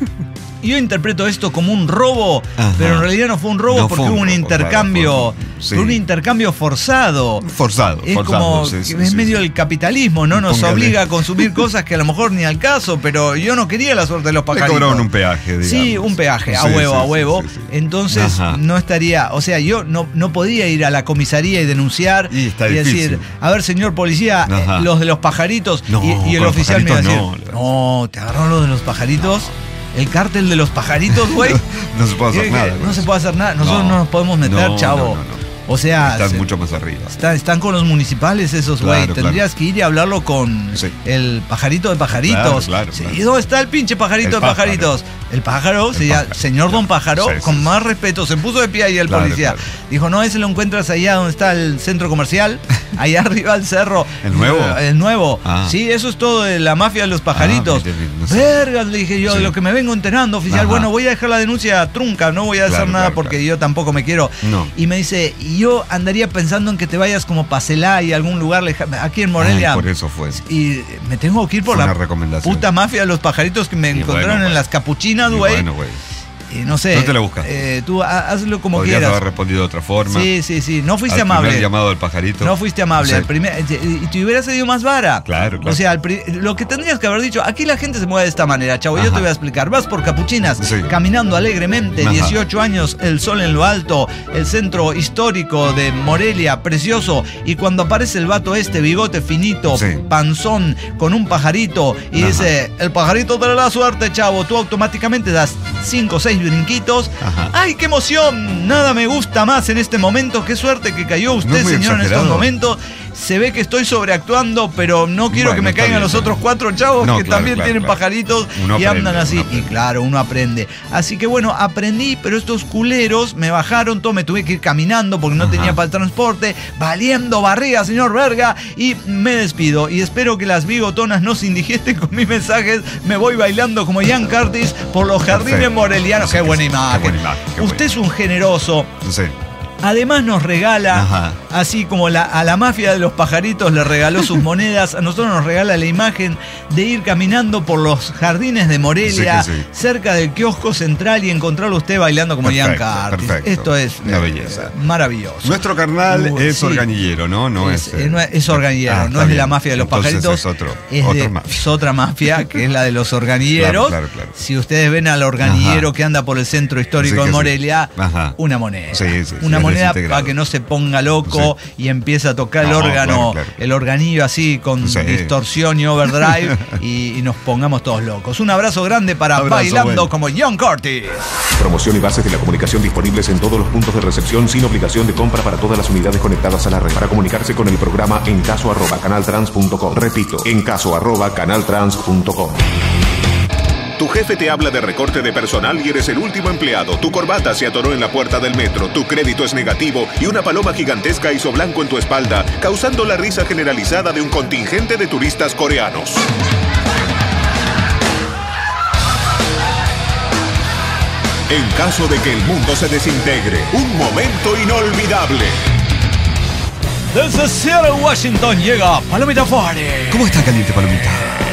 Yo interpreto esto como un robo, Ajá. pero en realidad no fue un robo No porque fue un hubo un robo, intercambio, claro, fue- sí. fue un intercambio forzado. Forzado, Es forzado. como sí, que sí, es sí, medio sí. el capitalismo, ¿no? Nos Póngale. obliga a consumir cosas que a lo mejor ni al caso, pero yo no quería la suerte de los Le pajaritos. cobraron un peaje, digamos. Sí, un peaje, a Sí, huevo, sí, a sí, huevo. sí, sí. Entonces Ajá. no estaría, o sea, yo no, no podía ir a la comisaría y denunciar Y está decir, difícil. a ver, señor policía, eh, Ajá. los de los pajaritos. No, y, y el con los oficial me iba a decir, pajaritos no, no. te agarró lo de los pajaritos. El cártel de los pajaritos, güey. No se puede hacer Eh, nada. No con se eso. puede hacer nada. Nosotros no, No. nos podemos meter, No, chavo. no, no, no. O sea, Están se- mucho más arriba. Están, están con los municipales esos, güey. Claro, Tendrías que ir y hablarlo con Sí. el pajarito de pajaritos. Claro, claro, Sí, claro. ¿y dónde está el pinche pajarito El de pájaro. pajaritos? El pájaro, El se llama pájaro. señor Don Pájaro, Sí, sí, con sí. más respeto. Se puso de pie ahí el Claro, policía. claro. Dijo, no, ese lo encuentras allá donde está el centro comercial, allá arriba del cerro. ¿El nuevo? El nuevo. Ah. Sí, eso es todo de la mafia de los pajaritos. Ah, mire, no sé. Vergas, le dije yo, Sí. de lo que me vengo enterando, oficial. Ajá. Bueno, voy a dejar la denuncia trunca, no voy a hacer Claro, nada claro, porque claro. yo tampoco me quiero. No. Y me dice, y yo andaría pensando en que te vayas como para Celaya, algún lugar lejano, aquí en Morelia. Ay, por eso fue. Y me tengo que ir por Fue la una recomendación. puta mafia de los pajaritos que me Y encontraron bueno, en güey. las capuchinas, Y güey. Bueno, güey. Y no sé. ¿Dónde te la buscas? eh, tú ha- hazlo como Podrías quieras. haber respondido de otra forma. Sí, sí, sí. No fuiste Al amable. primer llamado del pajarito. No fuiste amable. Sí. El primer- y te hubieras ido más vara. Claro, claro. O sea, al pri- lo que tendrías que haber dicho, aquí la gente se mueve de esta manera, chavo. Yo Ajá. te voy a explicar. Vas por Capuchinas, Sí. caminando alegremente, Ajá. dieciocho años, el sol en lo alto, el centro histórico de Morelia, precioso. Y cuando aparece el vato este, bigote finito, Sí. panzón, con un pajarito, y Ajá. dice, el pajarito te da la suerte, chavo. Tú automáticamente das cinco o seis brinquitos. Ajá. ¡Ay, qué emoción! Nada me gusta más en este momento. Qué suerte que cayó No usted, es muy señor, en estos exagerado. momentos. Se ve que estoy sobreactuando, pero no quiero Bueno, que me está caigan bien, los está otros bien. cuatro chavos No, que claro, también claro, tienen claro. pajaritos Uno y aprende, andan así. uno Y aprende. claro, uno aprende. Así que bueno, aprendí, pero estos culeros me bajaron todo, me tuve que ir caminando porque no Ajá. tenía para el transporte, valiendo barriga, señor Verga, y me despido. Y espero que las bigotonas no se indigiesten con mis mensajes. Me voy bailando como Ian Curtis por los jardines Perfecto. morelianos. Sí, Qué que buena sí, qué imagen. buena imagen, qué Usted buena. es un generoso. Sí. Además nos regala, Ajá. así como la, a la mafia de los pajaritos le regaló sus monedas, a nosotros nos regala la imagen de ir caminando por los jardines de Morelia, Sí que sí. cerca del kiosco central y encontrarlo usted bailando como Ian Perfecto, Curtis. perfecto. Esto es Una eh, belleza. maravilloso. Nuestro carnal Uy, es sí. organillero, ¿no? No es. es, eh, no es- es organillero, Ah, no está es de bien. la mafia de los Entonces pajaritos. Es otro, es, otra de- mafia. es otra mafia, que es la de los organilleros. Claro, claro, claro. Si ustedes ven al organillero Ajá. que anda por el centro histórico Sí que de sí. Morelia, Ajá. una moneda. Sí, sí, sí, una es moneda desintegrado. para que no se ponga loco y empieza a tocar el No, órgano, claro, claro. el organillo así con Sí. distorsión y overdrive y, y nos pongamos todos locos. Un abrazo grande para Abrazo, Bailando bueno. como Ian Curtis. Promoción y bases de la comunicación disponibles en todos los puntos de recepción sin obligación de compra para todas las unidades conectadas a la red. Para comunicarse con el programa en caso arroba canaltrans punto com. Repito, en caso arroba canaltrans punto com. Tu jefe te habla de recorte de personal y eres el último empleado. Tu corbata se atoró en la puerta del metro, tu crédito es negativo y una paloma gigantesca hizo blanco en tu espalda, causando la risa generalizada de un contingente de turistas coreanos. En caso de que el mundo se desintegre, un momento inolvidable. Desde Seattle, Washington llega Palomita Fuerte. ¿Cómo está caliente, Palomita?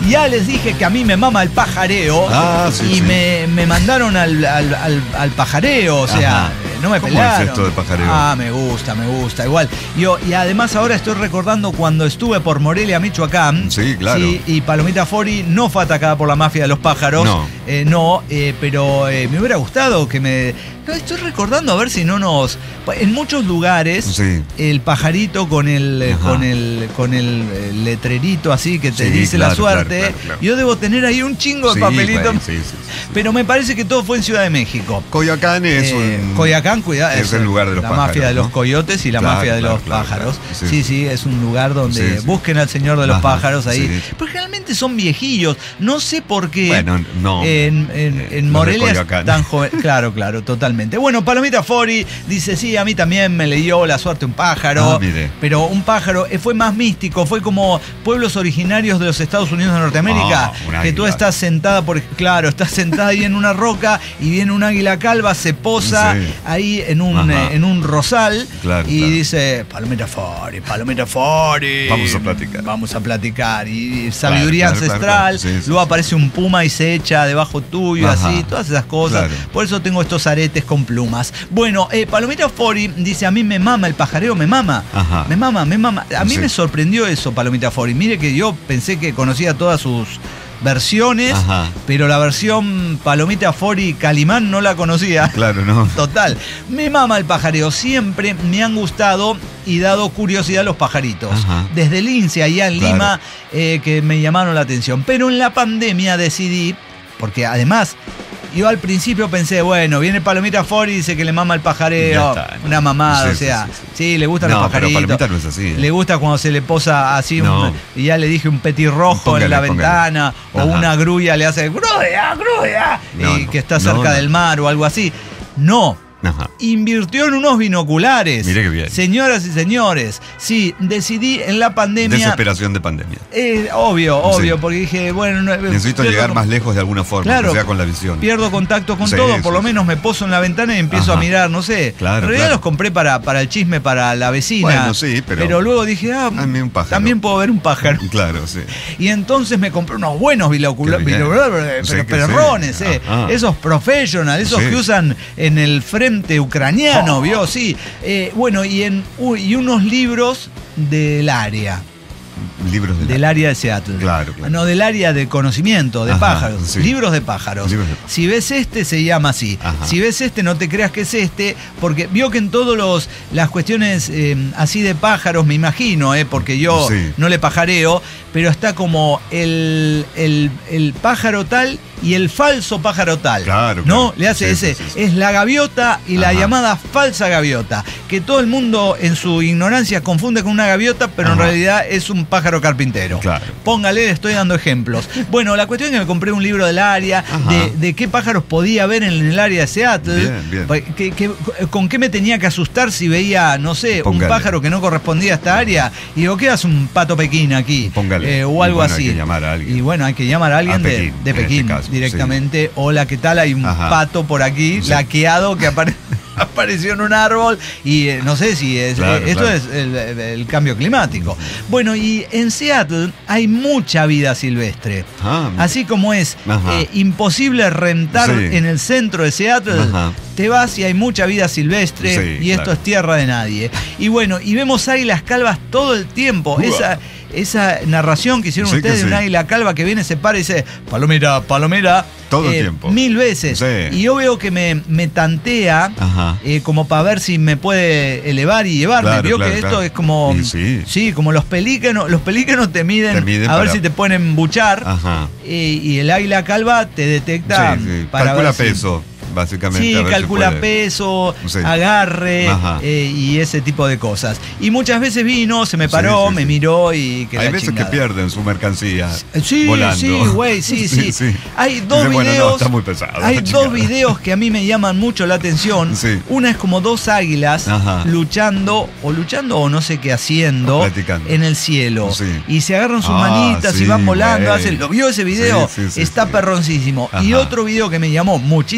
Ya les dije que a mí me mama el pajareo. Ah, sí, y sí. Me, me mandaron al, al, al, al pajareo, o sea, Ajá. no me ¿Cómo pelaron. es esto de pajareo? Ah, me gusta, me gusta. Igual. Yo, y además ahora estoy recordando cuando estuve por Morelia, Michoacán. Sí, claro. Sí, y Palomita Fori no fue atacada por la mafia de los pájaros. No. Eh, no, eh, pero eh, me hubiera gustado que me... No, estoy recordando a ver si no nos... En muchos lugares, Sí. el pajarito con el, eh, Ajá. con el con el eh, letrerito así que te Sí, dice claro, la suerte, claro, claro, claro. yo debo tener ahí un chingo de Sí, papelito. bueno, sí, sí, sí, sí. Pero me parece que todo fue en Ciudad de México. Coyoacán es Eh, un... Coyoacán, cuidado, es el lugar de los la pájaros, mafia de los ¿no? coyotes y la Claro, mafia de claro, los claro, pájaros. claro. Sí. Sí. sí, es un lugar donde Sí, sí. busquen al señor de los Ajá, pájaros ahí. sí. Pero generalmente son viejillos. No sé por qué. Bueno, no. En, en, Eh, en los de Morelia Coyoacán. tan joven. Claro, claro, totalmente. Bueno, Palomita Fori dice: sí, a mí también me leyó La suerte un pájaro. Ah, mire. Pero un pájaro eh, fue más místico. Fue como pueblos originarios de los Estados Unidos de Norteamérica. Ah, un que tú águila. estás sentada, por claro, estás sentada ahí en una roca y viene un águila calva, se posa Sí. ahí en un, Ajá. eh, en un rosal Claro, y claro. dice: Palomita Fori, Palomita Fori. Vamos a platicar. Vamos a platicar. Y sabiduría Claro, claro, ancestral. claro, claro. Sí, sí, luego sí. aparece un puma y se echa debajo tuyo, Ajá. así, todas esas cosas. Claro. Por eso tengo estos aretes con plumas. Bueno, eh, Palomita Fori dice: a mí me mama el pajareo, me mama. Ajá. Me mama, me mama. A mí Sí. me sorprendió eso, Palomita Fori. Mire que yo pensé que conocía todas sus versiones, Ajá. pero la versión Palomita Fori Calimán no la conocía. Claro, ¿no? Total, me mama el pajareo, siempre me han gustado y dado curiosidad los pajaritos. Ajá. Desde Lince, allá en Claro. Lima, eh, que me llamaron la atención. Pero en la pandemia decidí, porque además yo al principio pensé, bueno, viene Palomita Fori y dice que le mama el pajareo, Ya está. una mamada, Sí, o sí, sea, sí, sí, sí. le gustan No, los pero pajaritos. Palomita no es así, ¿eh? Le gusta cuando se le posa así, un- No. y ya le dije un petirrojo Póngale, en la póngale. ventana, o Ajá. una grulla le hace grulla, grulla, No, y no. que está No, cerca no. del mar o algo así. No. Ajá. Invirtió en unos binoculares. Mire qué bien. Señoras y señores, sí, decidí en la pandemia. Desesperación de pandemia. Eh, obvio, obvio, Sí. porque dije, bueno, no, Necesito pierdo llegar con- más lejos de alguna forma, Claro, o sea, con la visión. Pierdo contacto con Sí, todo, sí, por lo sí. menos me poso en la ventana y empiezo Ajá. a mirar, no sé. Claro, en realidad claro. los compré para, para el chisme, para la vecina. Bueno, sí, pero- luego dije, ah, A mí un pájaro. también puedo ver un pájaro. Claro, sí. Y entonces me compré unos buenos binocula- Qué bien. binoculares, Sí, pero que perrones, sí. eh. Ajá. Esos professional, esos Sí. que usan en el frente ucraniano, Oh. ¿vio? Sí. Eh, bueno, y, en, u- y unos libros del área. Libros de Del área de Seattle. Claro, claro. No, del área de conocimiento, de Ajá, pájaros. sí. Libros de pájaros. Libros de pájaros. Si ves este, se llama así. Ajá. Si ves este, no te creas que es este, porque vio que en todos los las cuestiones eh, así de pájaros, me imagino, eh, porque yo Sí. no le pajareo, pero está como el, el, el pájaro tal y el falso pájaro tal. Claro, ¿No? claro. Le hace Sí, ese. sí, sí, sí. Es la gaviota y la Ajá. llamada falsa gaviota. Que todo el mundo en su ignorancia confunde con una gaviota, pero en Ajá. realidad es un pájaro carpintero. Claro. Póngale, le estoy dando ejemplos. Bueno, la cuestión es que me compré un libro del área, Ajá. de, de qué pájaros podía ver en el área de Seattle. Bien, bien. Que- que- con qué me tenía que asustar si veía, no sé, Póngale. un pájaro que no correspondía a esta área. Y digo, ¿qué hace un pato Pekín aquí? Póngale. Eh, o Y algo bueno, así. hay que llamar a alguien. Y bueno, hay que llamar a alguien A de, Pekín, de en este Pekín caso, directamente. Hola, ¿qué tal? Hay un Ajá. pato por aquí, Sí. laqueado, que apare- apareció en un árbol. Y eh, no sé si es. Claro, eh, esto claro. es el, el- el cambio climático. Bueno, y en Seattle hay mucha vida silvestre. Ah, Así como es Ajá. eh, imposible rentar Sí. en el centro de Seattle, Ajá. te vas y hay mucha vida silvestre Sí, y esto claro. es tierra de nadie. Y bueno, y vemos águilas calvas todo el tiempo. Uah. Esa, esa narración que hicieron Sí, ustedes que de un sí. águila calva que viene, se para y dice, palomera, palomera. Todo el eh, tiempo. Mil veces. Sí. Y yo veo que me, me tantea Ajá. eh, como para ver si me puede elevar y llevarme. Claro, Vio claro, que esto claro. es como. Y sí. Sí, como los pelícanos. Los pelícanos te miden, Te miden a ver para- si te pueden embuchar. Ajá. Y, y el águila calva te detecta Sí, sí. para Calcula ver si- peso, básicamente. Sí, a ver si calcula puede. peso, Sí. agarre Ajá. eh, y ese tipo de cosas. Y muchas veces vino, se me paró, Sí, sí, me sí. miró y que Hay la veces chingada. que pierden su mercancía Sí, volando. sí, güey, sí, sí, Hay dos Dicen, bueno, videos. no, está muy pesado, Hay la dos chingada. videos que a mí me llaman mucho la atención. Sí. Una es como dos águilas Ajá. luchando, o luchando, o no sé qué haciendo, Platicando. en el cielo. Sí. Y se agarran sus Ah, manitas y sí, van volando. güey. Hacen, ¿lo vio ese video? Sí, sí, sí, Está sí. perroncísimo. Y Ajá. otro video que me llamó muchísimo la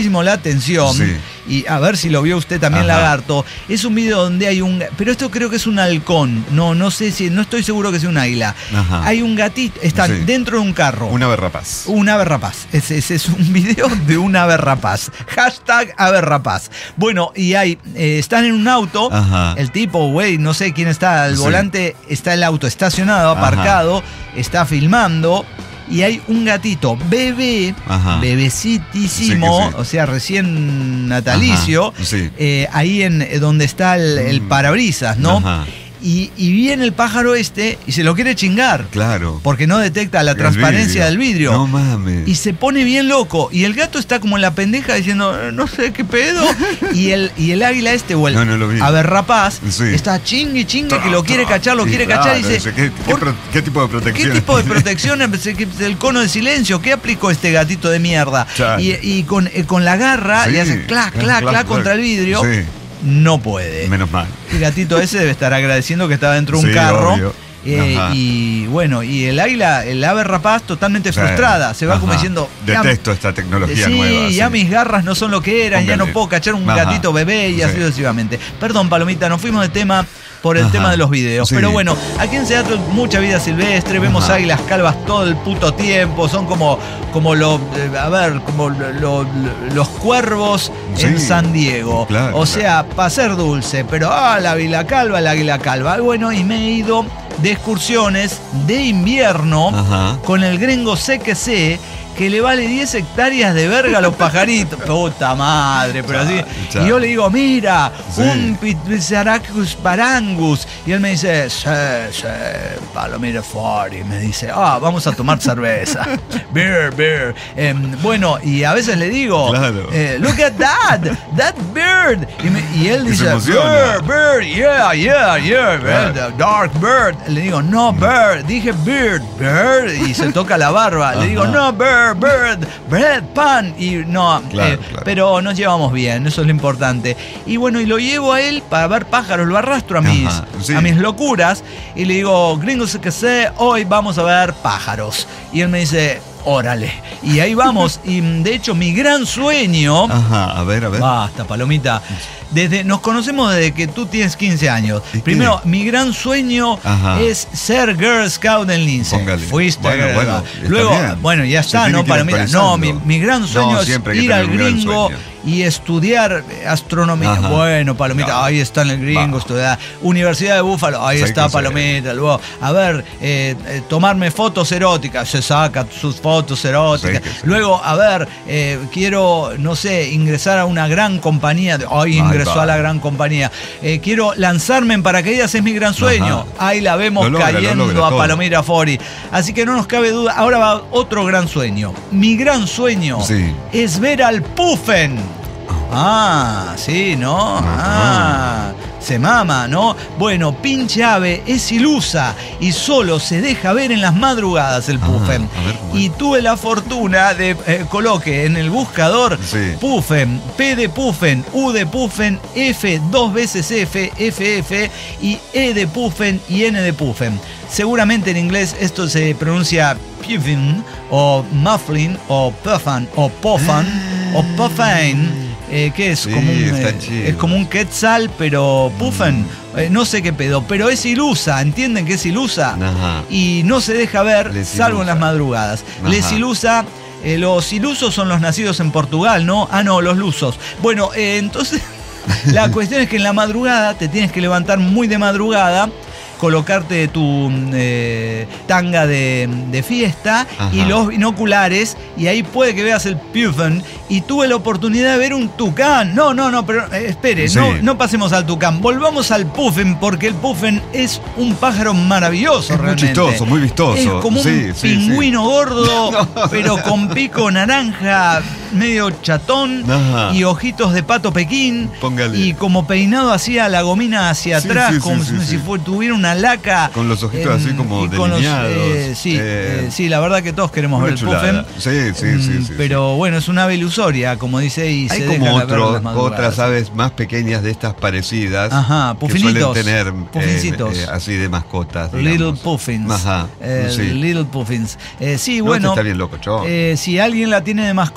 atención. Sí. Y a ver si lo vio usted también, Ajá. lagarto. Es un video donde hay un... Pero esto creo que es un halcón. No, no sé si... No estoy seguro que sea un águila. Ajá. Hay un gatito... Están Sí. dentro de un carro. Un ave rapaz. Un ave rapaz. Ese, ese es un video de un ave rapaz. Hashtag ave rapaz. Bueno, y hay... eh, están en un auto. Ajá. El tipo, güey, no sé quién está al Sí. volante. Está el auto estacionado, aparcado. Está filmando. Y hay un gatito bebé, Ajá. bebecitísimo, Sí, que sí. o sea, recién natalicio, Ajá, sí. eh, ahí en eh, donde está el, el parabrisas, ¿no? Ajá. Y, y viene el pájaro este y se lo quiere chingar. Claro. Porque no detecta la El transparencia vidrio. del vidrio. No mames. Y se pone bien loco. Y el gato está como en la pendeja diciendo, "Eh, no sé qué pedo". Y el, y el águila este, o el No, no lo vi. ave rapaz, Sí. está chingue, chingue, que lo quiere cachar, lo Sí, quiere claro, cachar. Y dice, dice, ¿qué, qué "¿Por pro- qué tipo de protección? ¿Qué tipo de protección? El cono de silencio. ¿Qué aplicó este gatito de mierda? Chale. Y, y con, eh, con la garra Sí, le hace clac, clac, clac contra el vidrio. Sí, No puede. menos mal. El gatito ese debe estar agradeciendo que está dentro de un Sí, carro. obvio. Eh, Ajá. y bueno, y el águila, el ave rapaz, totalmente O sea, frustrada. Se va como ajá. diciendo, ya- Detesto esta tecnología sí, nueva. ya sí. mis garras no son lo que eran, ya Póngale. no puedo cachar un Ajá. gatito bebé y así Sí. sucesivamente. Perdón, Palomita, nos fuimos de tema por el Ajá. tema de los videos. Sí. Pero bueno, aquí en Seattle mucha vida silvestre, vemos Ajá. águilas calvas todo el puto tiempo, son como, como los, eh, a ver, como lo- lo- lo- los cuervos Sí. en San Diego. Claro, o claro. sea, para ser dulce, pero ah, la águila calva, la águila calva. Bueno, y me he ido de excursiones de invierno Ajá. con el gringo C que sé que le vale diez hectáreas de verga a los pajaritos. Puta madre, pero así. Chao. Y yo le digo, mira, Sí. un Pizzaracus parangus. Y él me dice, sí, sí, Palomira cuarenta. Me dice, ah, vamos a tomar cerveza. Beer, beer. Em, bueno, y a veces le digo, Claro. eh, look at that, that bird. Y, me- y él Que se dice, emociona. bird, bird, yeah, yeah, yeah, Claro. bird, dark bird. Le digo, no, bird. Dije bird, bird. Y se toca la barba. Le digo, Ajá. no, bird, bird, bread, pan. Y no, Claro, eh, claro. pero nos llevamos bien, eso es lo importante. Y bueno, y lo llevo a él para ver pájaros, lo arrastro a mis, Ajá, sí. a mis locuras y le digo, gringos que sé, hoy vamos a ver pájaros. Y él me dice, órale. Y ahí vamos. Y de hecho, mi gran sueño... Ajá, a ver, a ver. Basta, Palomita. Desde, nos conocemos desde que tú tienes quince años. ¿Y qué? Primero, mi gran sueño Ajá. es ser Girl Scout en Lince. Póngale. Fuiste Bueno, Girl bueno, Scout. está Luego, bien. bueno, ya Se está, tiene ¿no, que ir Palomita? No, mi, actualizando. mi gran sueño No, es siempre hay que ir al tener un gran gringo sueño. y estudiar astronomía. Ajá. Bueno, Palomita, No. ahí está en el gringo, Va. estudiar. Universidad de Búfalo, ahí Sí, está que sí. Palomita. Luego, a ver, eh, eh, tomarme fotos eróticas, se saca sus fotos eróticas. Sí, que sí. Luego, a ver, eh, quiero, no sé, ingresar a una gran compañía. de- Ay, ingresó va. a la gran compañía. Eh, quiero lanzarme en paracaídas, es mi gran sueño. Ajá. Ahí la vemos Lo logra, lo cayendo logra a todo. Palomira Fori. Así que no nos cabe duda. Ahora va otro gran sueño. Mi gran sueño Sí. es ver al Puffen. Ah, sí, ¿no? Ah, se mama, ¿no? Bueno, pinche ave es ilusa y solo se deja ver en las madrugadas el Ah, Puffen. a ver cómo es. Y tuve la fortuna de eh, coloque en el buscador Sí. Puffen, P de Puffen, U de Puffen, F dos veces F, F F y E de Puffen y N de Puffen. Seguramente en inglés esto se pronuncia Puffin o Mufflin o Puffan o Puffan o Puffin. Eh, que es, Sí, como un, está eh, chido. es como un quetzal, pero Puffen, eh, no sé qué pedo, pero es ilusa, ¿entienden que es ilusa? Ajá. Y no se deja ver, Les salvo en ilusa. las madrugadas. Ajá. Les ilusa, eh, los ilusos son los nacidos en Portugal, ¿no? Ah, no, los lusos. Bueno, eh, entonces, la cuestión es que en la madrugada te tienes que levantar muy de madrugada, colocarte tu eh, tanga de, de fiesta Ajá. y los binoculares, y ahí puede que veas el Puffen. Y tuve la oportunidad de ver un tucán. No, no, no, pero eh, espere, Sí. no, no pasemos al tucán. Volvamos al Puffen, porque el Puffen es un pájaro maravilloso, Es muy realmente. chistoso, muy vistoso. Es como Sí, un sí, pingüino gordo, No. pero con pico naranja, medio chatón, Ajá. y ojitos de pato Pekín. Póngale. Y como peinado hacia la gomina hacia Sí, atrás, sí, sí, como sí, si sí. fue- tuviera una laca. Con los ojitos así como y con los, delineados. eh, sí, Eh, eh, sí, la verdad que todos queremos una ver el chulada. Puffen. Sí, sí, Mm, sí, sí, Pero bueno, es una ave ilusoria, como dice, y Hay se como deja ver en otro- las madrugadas. otras aves más pequeñas de estas parecidas. Ajá, que suelen pufinitos, tener eh, pufincitos. eh, así de mascotas. Little digamos. Puffins. Ajá. Eh, sí. Little Puffins. Eh, sí, No, bueno. este está bien locochón. eh, si alguien la tiene de mascota,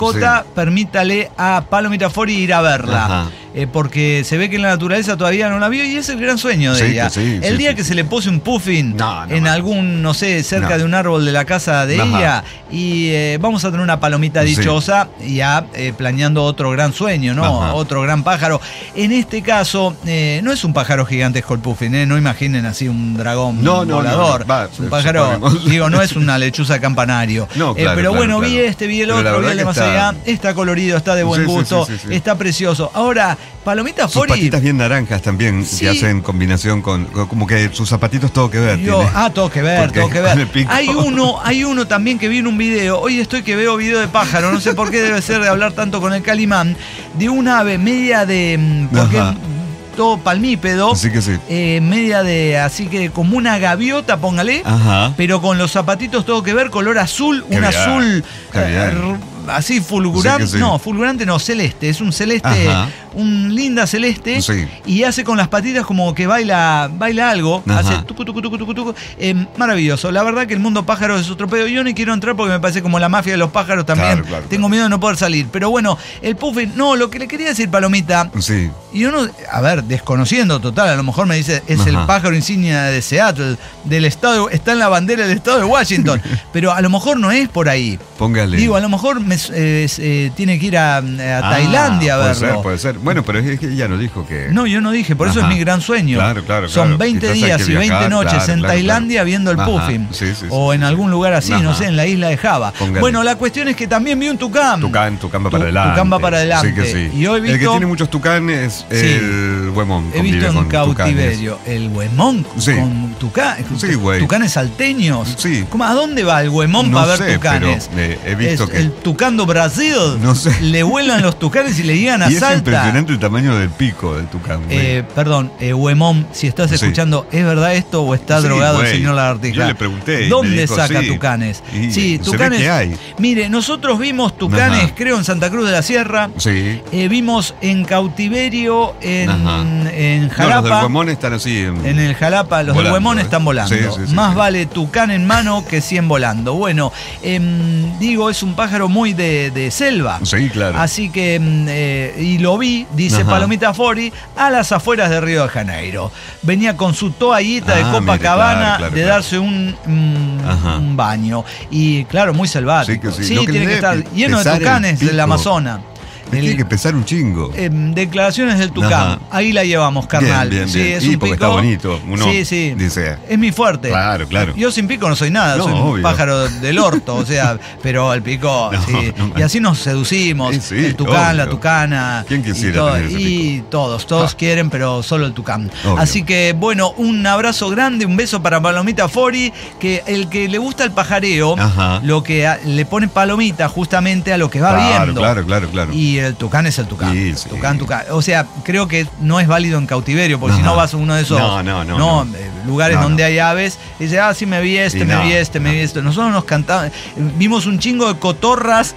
ya permítale a Palomita Fori ir a verla. Eh, porque se ve que en la naturaleza todavía no la vio y es el gran sueño de sí, ella. Sí, el sí, día sí, que sí. se le pose un puffin no, no, en man. algún, no sé, cerca no. de un árbol de la casa de Ajá. ella y eh, vamos a tener una palomita dichosa sí. ya eh, planeando otro gran sueño, ¿no? Ajá. Otro gran pájaro. En este caso, eh, no es un pájaro gigantesco el puffin, ¿eh? No imaginen así un dragón no, no, volador. No, no, no. Va, es un pájaro, suponemos. digo, no es una lechuza campanario. No, claro, eh, pero claro, bueno, claro. vi este, vi el Pero otro, vi el de más está... allá. Está colorido, está de buen sí, gusto, sí, sí, sí, sí. está precioso. Ahora, Palomita Sus Fori. patitas bien naranjas también, sí. que hacen combinación con, como que sus zapatitos todo que ver. Yo, tiene. Ah, todo que ver, Porque todo que ver. Hay uno, hay uno también que vi en un video. Hoy estoy que veo video de pájaro, no sé por qué debe ser de hablar tanto con el Calimán, de un ave media de. Porque Ajá. todo palmípedo. Así que sí. Eh, media de. Así que como una gaviota, póngale. Ajá. Pero con los zapatitos todo que ver, color azul, qué un bien, azul. Eh, así fulgurante, sí sí. no, fulgurante no, celeste, es un celeste, Ajá. un linda celeste, sí. y hace con las patitas como que baila baila algo, Ajá. hace tucu, tucu, tucu, tucu, tucu, eh, maravilloso. La verdad que el mundo pájaro es otro pedo, yo no quiero entrar porque me parece como la mafia de los pájaros también, claro, claro, tengo claro. miedo de no poder salir, pero bueno, el puffin, no, lo que le quería decir Palomita, sí. y yo no, a ver, desconociendo total, a lo mejor me dice, es Ajá. el pájaro insignia de Seattle, del estado, está en la bandera del estado de Washington, pero a lo mejor no es por ahí. Póngale. Digo, a lo mejor me, eh, eh, tiene que ir a, a ah, Tailandia a verlo. Puede ser, puede ser. Bueno, pero es que ella no dijo que... No, yo no dije, por Ajá. eso es mi gran sueño. Claro, claro, Son claro. veinte días y veinte noches claro, en claro, Tailandia claro. viendo el Ajá. puffin. Sí, sí, sí, o en sí, algún sí. lugar así, Ajá. no sé, en la isla de Java. Póngale. Bueno, la cuestión es que también vi un tucán. Tucán, tucán va para adelante. Tucán va para adelante. Sí que sí. Y hoy he visto... El que tiene muchos tucanes es sí. el huemón. He visto en cautiverio tucanes. El huemón sí. con tucán, sí, güey. tucanes salteños. Sí. ¿Cómo, ¿A dónde va el huemón no para sé, ver tucanes? Pero, eh, he visto es que... El tucán do Brasil. No sé. Le vuelan los tucanes y le llegan a y Salta. Es impresionante el tamaño del pico del tucán. Eh, perdón, eh, huemón, si estás sí. escuchando, ¿es verdad esto o está sí, drogado güey. el señor Lagartija? Yo le pregunté. ¿Dónde dijo, saca sí. tucanes? Y sí, se tucanes. Ve que hay. Mire, nosotros vimos tucanes, Ajá. creo, en Santa Cruz de la Sierra. Sí. Eh, vimos en cautiverio en, en Jalapa. No, los del huemón están así. En, en el Jalapa, los volando, del huemón eh. están volando. Sí, sí, sí, Más sí. vale tucán en mano que cien volando. Bueno, eh, digo, es un pájaro muy de, de selva. Sí, claro. Así que, eh, y lo vi, dice Ajá. Palomita Fori, a las afueras de Río de Janeiro. Venía con su toallita ah, de Copacabana mire, claro, claro, de claro. darse un, un, un baño. Y claro, muy selvático. Sí, que sí. sí sí que tiene que estar lleno de tucanes del Amazonas. El, tiene que pesar un chingo. Eh, declaraciones del tucán. Ajá. Ahí la llevamos, carnal. Bien, bien, sí, bien. Es y un porque pico. Está bonito. Uno sí, sí. Dice, es mi fuerte. Claro, claro. Yo sin pico no soy nada. No, soy un obvio. pájaro del orto. O sea, pero el pico, no, sí. No, y así nos seducimos. Sí, sí, el tucán, obvio. la tucana. ¿Quién quisiera y, todo, tener ese pico? y todos, todos ah. quieren, pero solo el tucán. Obvio. Así que, bueno, un abrazo grande, un beso para Palomita Fori. Que el que le gusta el pajareo, Ajá. lo que a, le pone palomita justamente a lo que va claro, viendo. Claro, claro, claro. Y el tucán es el tucán. Sí, sí. Tucán, tucán. O sea, creo que no es válido en cautiverio, porque Ajá. si no vas a uno de esos no, no, no, no, no. Eh, lugares no, donde no. hay aves, y dice, ah, sí me vi este, y me no, vi este, no. me vi este. Nosotros nos cantamos, vimos un chingo de cotorras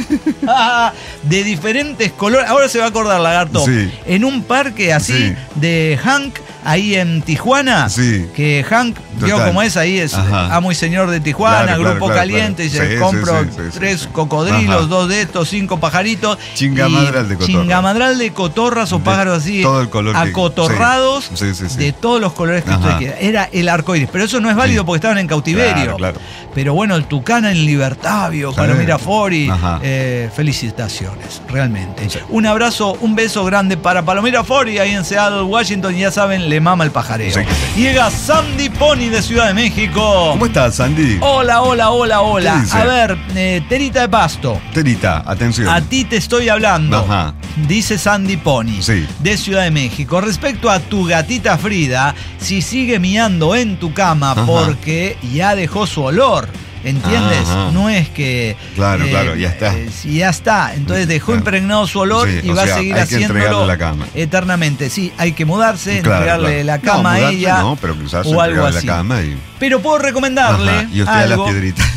de diferentes colores. Ahora se va a acordar, Lagarto. Sí. En un parque así sí. de Hank, ahí en Tijuana, sí. que Hank, vio como es, ahí es Ajá. amo y señor de Tijuana, claro, Grupo claro, Caliente, claro, claro. y se Sí, compro sí, sí, sí, tres sí, sí. cocodrilos, Ajá. dos de estos, cinco pajaritos. Chingamadral de cotorras. Chingamadral de cotorras o pájaros así, todo el color acotorrados que, sí. Sí, sí, sí. de todos los colores que usted quiera. Era el arco iris, pero eso no es válido sí. porque estaban en cautiverio. Claro, claro. Pero bueno, el tucán en Libertavio, sí. Palomita Fori, eh, felicitaciones, realmente. Sí. Un abrazo, un beso grande para Palomita Fori ahí en Seattle, Washington. Ya saben, le mama el pajareo. Sí, sí. Llega Sandy Pony de Ciudad de México. ¿Cómo estás, Sandy? Hola, hola, hola, hola. A ver, eh, Terita de Pasto. Terita, atención. A ti te estoy hablando. Ajá. Dice Sandy Pony sí. de Ciudad de México. Respecto a tu gatita Frida, si sigue miando en tu cama Ajá. porque ya dejó su olor. ¿Entiendes? Ajá. No es que... Claro, eh, claro, ya está. Eh, ya está. Entonces dejó claro. impregnado su olor sí, y va sea, a seguir hay haciéndolo que la cama. eternamente. Sí, hay que mudarse, claro, entregarle claro. la cama no, a ella no, pero quizás o algo así. La cama y... Pero puedo recomendarle Ajá. Y usted algo. a las piedritas.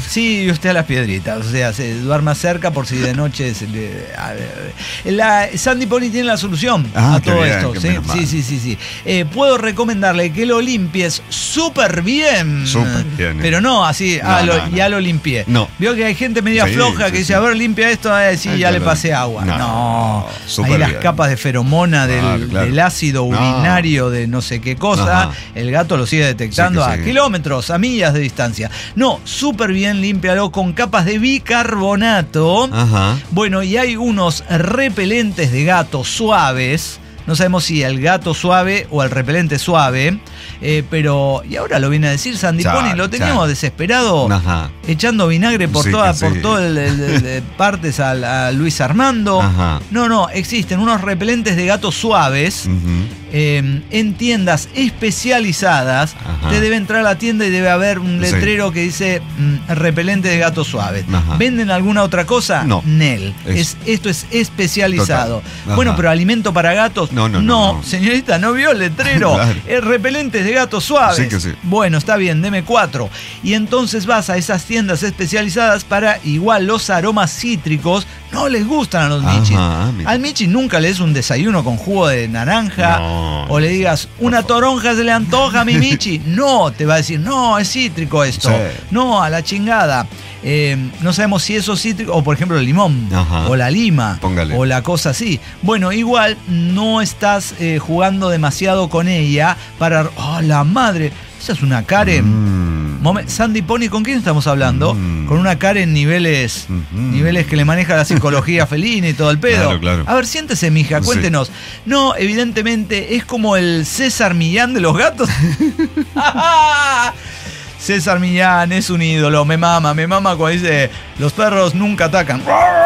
Sí, y usted a las piedritas, o sea, se duerma cerca por si de noche... Se le, a ver, la, Sandy Pony tiene la solución ah, a todo bien, esto. ¿Sí? sí, sí, sí, sí. Eh, puedo recomendarle que lo limpies súper bien. Súper bien. Pero no así, no, ah, lo, no, no. ya lo limpié. No. Veo que hay gente media sí, floja sí, que sí. dice, a ver, limpia esto, eh, sí, Ay, ya le lo... pasé agua. No, no hay las bien. capas de feromona del, claro, claro. del ácido urinario no. de no sé qué cosa. Ajá. El gato lo sigue detectando sí a sí. kilómetros, a millas de distancia. No, súper bien, límpialo con capas de bicarbonato. Ajá. Bueno, y hay unos repelentes de gato suaves. No sabemos si el gato suave o el repelente suave. Eh, pero, y ahora lo viene a decir Sandy char, Pony, lo teníamos char. desesperado, Ajá. echando vinagre por sí, toda, sí. por todo el, el, el, el partes a, a Luis Armando. Ajá. No, no, existen unos repelentes de gatos suaves uh-huh. eh, en tiendas especializadas. Ajá. Te debe entrar a la tienda y debe haber un letrero sí. que dice mm, repelente de gatos suaves. Ajá. ¿Venden alguna otra cosa? No. Nel. Es, es, esto es especializado. Bueno, pero alimento para gatos. No, no, no, no, no. Señorita, ¿no vio el letrero? Claro. Es repelentes de gatos suaves. Sí que sí. Bueno, está bien, deme cuatro. Y entonces vas a esas tiendas especializadas para igual los aromas cítricos. No les gustan a los michis. Al michi nunca le des un desayuno con jugo de naranja no, o le digas, una toronja se le antoja a mi michi. No, te va a decir, no, es cítrico esto. Sí. No, a la chingada. Eh, no sabemos si eso es cítrico o por ejemplo el limón Ajá. o la lima Póngale. o la cosa así. Bueno, igual no estás eh, jugando demasiado con ella para... ¡Oh, la madre! Esa es una Karen. Mm. Momen- Sandy Pony, ¿con quién estamos hablando? Mm. Con una Karen niveles, mm-hmm. niveles que le maneja la psicología felina y todo el pedo. Claro, claro. A ver, siéntese, mija, cuéntenos. Sí. No, evidentemente es como el César Millán de los gatos. César Millán es un ídolo, me mama, me mama cuando dice los perros nunca atacan.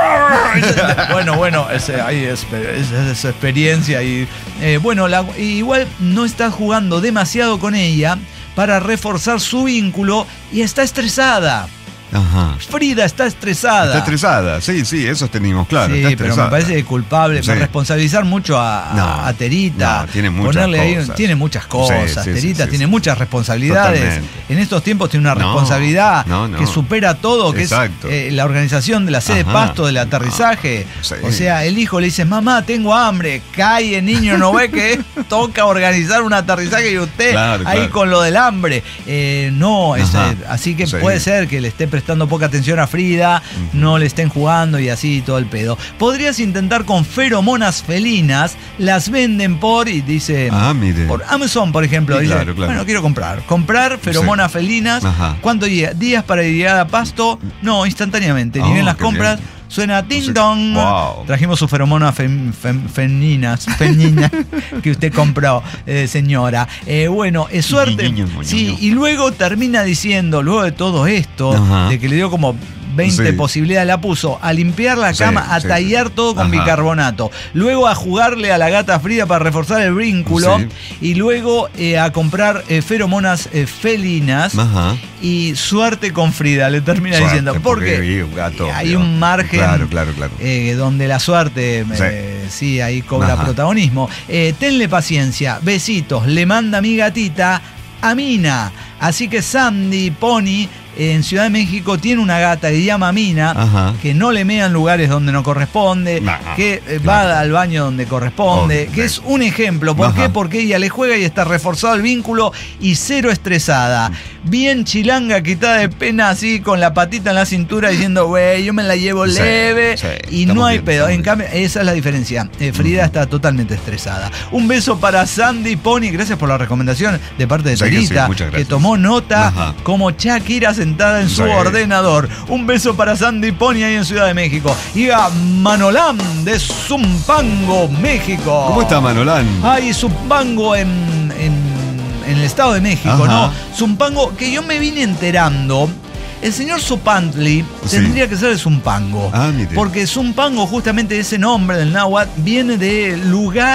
Bueno, bueno, ese, ahí es, es, es su experiencia y eh, bueno, la, igual no está jugando demasiado con ella para reforzar su vínculo y está estresada. Ajá. Frida está estresada. Está estresada, sí, sí, eso teníamos claro. Sí, está pero me parece culpable. Sí. Responsabilizar mucho a, no, a Terita. No, tiene muchas ponerle cosas. Ahí, tiene muchas cosas. Sí, sí, Terita sí, sí, tiene sí. muchas responsabilidades. Totalmente. En estos tiempos tiene una no, responsabilidad no, no. que supera todo, que Exacto. es eh, la organización de la sede de pasto, del aterrizaje. No, sí. O sea, el hijo le dice, mamá, tengo hambre. Calle, niño, ¿no ve que toca organizar un aterrizaje y usted claro, ahí claro. con lo del hambre? Eh, no, es, eh, así que sí. puede ser que le esté prestando poca atención a Frida, uh-huh. no le estén jugando y así todo el pedo. Podrías intentar con feromonas felinas, las venden por, y dice, ah, mire. por Amazon, por ejemplo. Sí, dice, claro, claro. bueno, quiero comprar. Comprar feromonas sí. felinas. Ajá. ¿Cuántos días? ¿Días para llegar a pasto? No, instantáneamente. Ni Oh, bien las qué compras. bien. Suena ting dong. Wow. Trajimos sus feromonas fem, fem, femeninas, femeninas que usted compró, eh, señora. Eh, bueno, es suerte. Ñiño, ñiño. Sí, y luego termina diciendo, luego de todo esto, Ajá. de que le dio como veinte sí. posibilidades, la puso a limpiar la cama, sí, a sí, tallar sí. todo con Ajá. bicarbonato, luego a jugarle a la gata Frida para reforzar el vínculo sí. y luego eh, a comprar eh, feromonas eh, felinas. Ajá. Y suerte con Frida, le termina suerte, diciendo, porque, porque un gato, hay tío. un margen claro, claro, claro. Eh, donde la suerte sí, eh, sí ahí cobra Ajá. protagonismo. Eh, tenle paciencia, besitos, le manda mi gatita a Mina. Así que Sandy Pony en Ciudad de México tiene una gata que se llama Mina, Ajá. que no le mea en lugares donde no corresponde, nah, que eh, va claro. al baño donde corresponde, oh, que es un ejemplo. ¿Por Ajá. qué? Porque ella le juega y está reforzado el vínculo y cero estresada. Bien chilanga, quitada de pena, así con la patita en la cintura diciendo, güey, yo me la llevo sí, leve sí, y no hay bien, pedo. En cambio, esa es la diferencia. Eh, Frida uh-huh. está totalmente estresada. Un beso para Sandy Pony, gracias por la recomendación de parte de Terita, que, sí, que tomó nota Ajá. como Shakira sentada en su sí. ordenador. Un beso para Sandy Pony ahí en Ciudad de México. Y a Manolán de Zumpango, México. ¿Cómo está Manolán? Ay, Zumpango en, en, en el Estado de México, Ajá. ¿no? Zumpango, que yo me vine enterando. El señor Zupantli sí. tendría que ser de Zumpango. Ah, mire. Porque Zumpango, justamente ese nombre del náhuatl, viene de lugar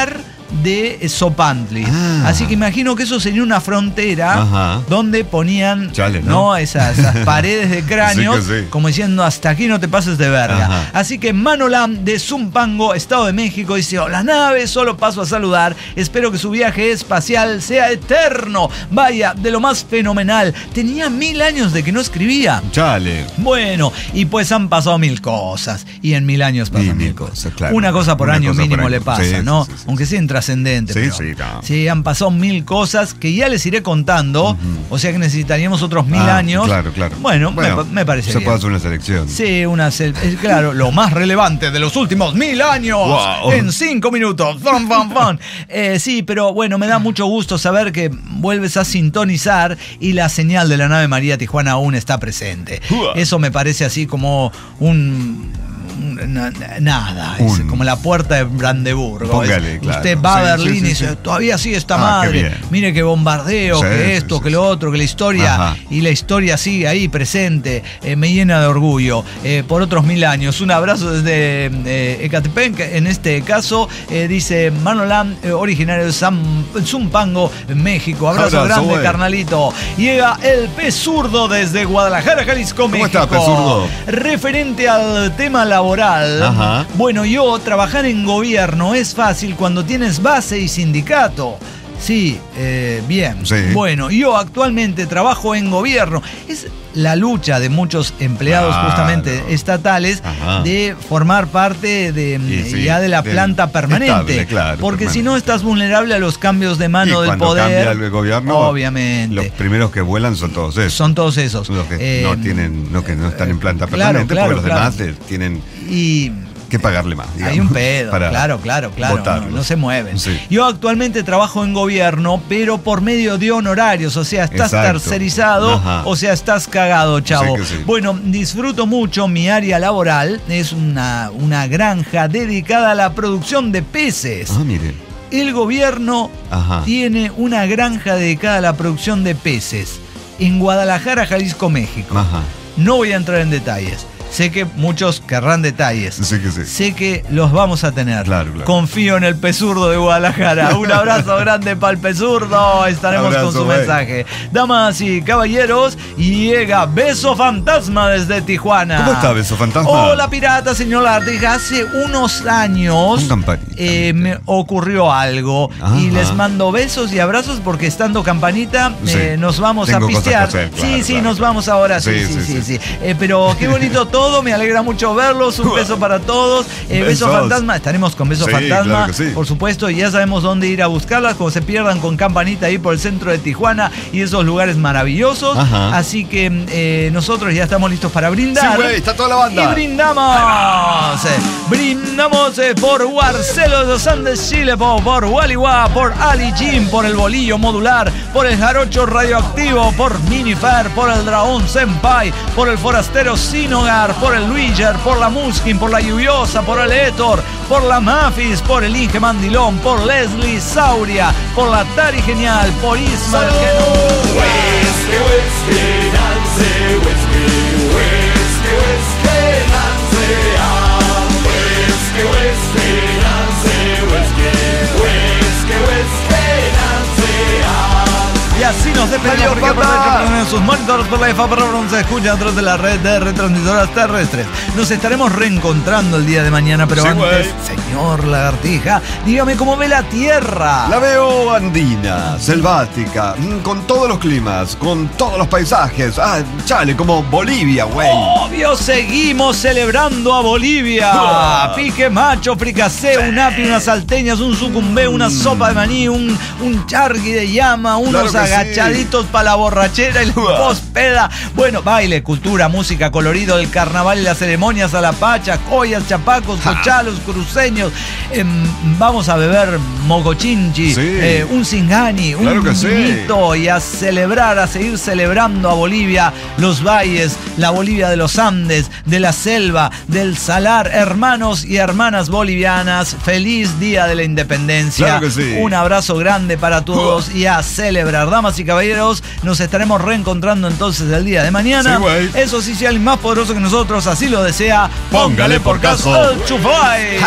de Sopantli. Ah. Así que imagino que eso sería una frontera Ajá. donde ponían Chale, ¿no? ¿no? Esas, esas paredes de cráneos, Sí que sí. como diciendo hasta aquí no te pases de verga. Ajá. Así que Manolam de Zumpango, Estado de México, dice: hola nave, solo paso a saludar. Espero que su viaje espacial sea eterno. Vaya, de lo más fenomenal. Tenía mil años de que no escribía. Chale. Bueno, y pues han pasado mil cosas. Y en mil años pasan Y mil mil cosas. cosas, claro. Una cosa por Una año cosa por mínimo año. le pasa, Sí, sí, ¿no? sí, sí. Aunque sea intrascendente. Sí, pero, sí, no. sí, han pasado mil cosas que ya les iré contando. Ujú. O sea que necesitaríamos otros mil Ah, años. Claro, claro. Bueno, me, me parece Se bien. puede hacer una selección. Sí, una sel- es claro, lo más relevante de los últimos mil años Wow. en cinco minutos. Fun, fun, fun. Eh, sí, pero bueno, me da mucho gusto saber que vuelves a sintonizar y la señal de la nave María Tijuana aún está presente. Uah. Eso me parece así como un... na- nada, es Un- como la puerta de Brandeburgo. Póngale, Es- claro. Usted va Sí, a Berlín sí, sí, y dice: sí. todavía sigue esta Ah, qué madre, bien. mire qué bombardeo, Sí, que sí, esto, sí, que sí. lo otro, que la historia, Ajá. y la historia sigue ahí presente. Eh, me llena de orgullo eh, por otros mil años. Un abrazo desde eh, Ecatepec, en este caso, eh, dice Manolam, eh, originario de San- Zumpango, México. Abrazo, Abrazo, grande, güey. carnalito. Llega el Pez Zurdo desde Guadalajara, Jalisco, ¿Cómo México. está, Pez Zurdo? Referente al tema laboral. Ajá. Bueno, yo, trabajar en gobierno es fácil cuando tienes base y sindicato. Sí, eh, bien. Sí. Bueno, yo actualmente trabajo en gobierno. Es la lucha de muchos empleados Claro. justamente estatales Ajá. de formar parte de Y sí, ya de la del- planta permanente. estable, claro, porque permanente. si no estás vulnerable a los cambios de mano Y del cuando poder. cambia el gobierno, obviamente. los primeros que vuelan son todos esos. Son todos esos. Los que Eh, no tienen, no que no están en planta claro, permanente, claro, porque los claro. demás eh, tienen Y que pagarle más. hay digamos, un pedo, para claro, claro, claro. No, votarlos. no se mueven. Sí. Yo actualmente trabajo en gobierno, pero por medio de honorarios. O sea, estás Exacto. tercerizado, Ajá. o sea, estás cagado, chavo. Sí que sí. Bueno, disfruto mucho mi área laboral. Es una, una granja dedicada a la producción de peces. Ah, mire. El gobierno Ajá. tiene una granja dedicada a la producción de peces en Guadalajara, Jalisco, México. Ajá. No voy a entrar en detalles. Sé que muchos querrán detalles. Sí que sí. Sé que los vamos a tener. Claro, claro. Confío en el Pezurdo de Guadalajara. Un abrazo grande para el Pezurdo. Estaremos Abrazo, con su güey. mensaje. Damas y caballeros, llega Beso Fantasma desde Tijuana. ¿Cómo está, Beso Fantasma? Hola, pirata, señor Lartiga. Hace unos años Con campanita. eh, me ocurrió algo. Ajá. Y les mando besos y abrazos porque estando campanita Sí. eh, nos vamos Tengo a cosas que pistear. hacer, claro, sí, sí, claro. nos vamos ahora. Sí, sí, Sí, sí, sí, sí. sí. Eh, pero qué bonito todo, me alegra mucho verlos. Un beso para todos. Eh, beso Besos. Fantasma, estaremos con Beso Sí, Fantasma. claro que sí. Por supuesto, y ya sabemos dónde ir a buscarlas, como se pierdan con Campanita ahí por el centro de Tijuana y esos lugares maravillosos. Ajá. Así que eh, nosotros ya estamos listos para brindar. Sí, güey, está toda la banda. Y brindamos. Eh, Brindamos eh, por Barcelos de los Andes, Chile, por, por Walligua, por Ali Jim, por el bolillo modular, por el jarocho radioactivo, por Minifer, por el dragón Senpai, por el forastero sin hogar, por el Luiger, por la Muskin, por la lluviosa, por el Héctor, por la Mafis, por el Inge Mandilón, por Leslie Sauria, por la Tari Genial, por Isma el Genú. Whiskey, whiskey, Nancy, whiskey, whiskey, whiskey, Nancy, ah. Whiskey, whiskey, Nancy, whiskey, whiskey, whiskey, Nancy, ah. Y así nos despedimos Adiós, porque papá. por en sus monitores por la F A se escucha a través de la red de retransmisoras terrestres. Nos estaremos reencontrando el día de mañana, pero Sí, antes, güey. señor Lagartija, dígame cómo ve la Tierra. La veo andina, selvática, mm, con todos los climas, con todos los paisajes. Ah, chale, como Bolivia, güey. Obvio, seguimos celebrando a Bolivia. Ah. Pique macho, fricasé, un api, unas salteñas, un sucumbé, una sopa de maní, un, un charqui de llama, unos Claro que sí. agachaditos para la borrachera y la Ah. pospeda. Bueno, baile, cultura, música, colorido, el carnaval y las ceremonias a la pacha, collas, chapacos, Ja. cochalos, cruceños. Em, vamos a beber mogochinchi, Sí. eh, un singani, Claro un que sí. vinito y a celebrar, a seguir celebrando a Bolivia, los valles, la Bolivia de los Andes, de la selva, del salar, hermanos y hermanas bolivianas. Feliz Día de la Independencia. Claro que sí. Un abrazo grande para todos y a celebrar. Damas y caballeros, nos estaremos reencontrando entonces el día de mañana. Sí, güey. Eso sí, si alguien más poderoso que nosotros así lo desea, Póngale por caso. al Chufay. Ja,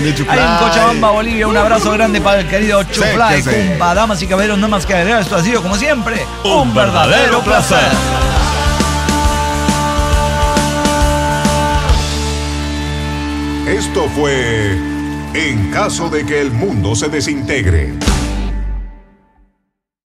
grande, Chuflay. Ahí en Cochabamba, Bolivia, un abrazo grande para el querido Chuflay. Sí, que sí. Cumpa, damas y caballeros, no más que agregar, esto ha sido como siempre un verdadero placer. Esto fue En caso de que el mundo se desintegre.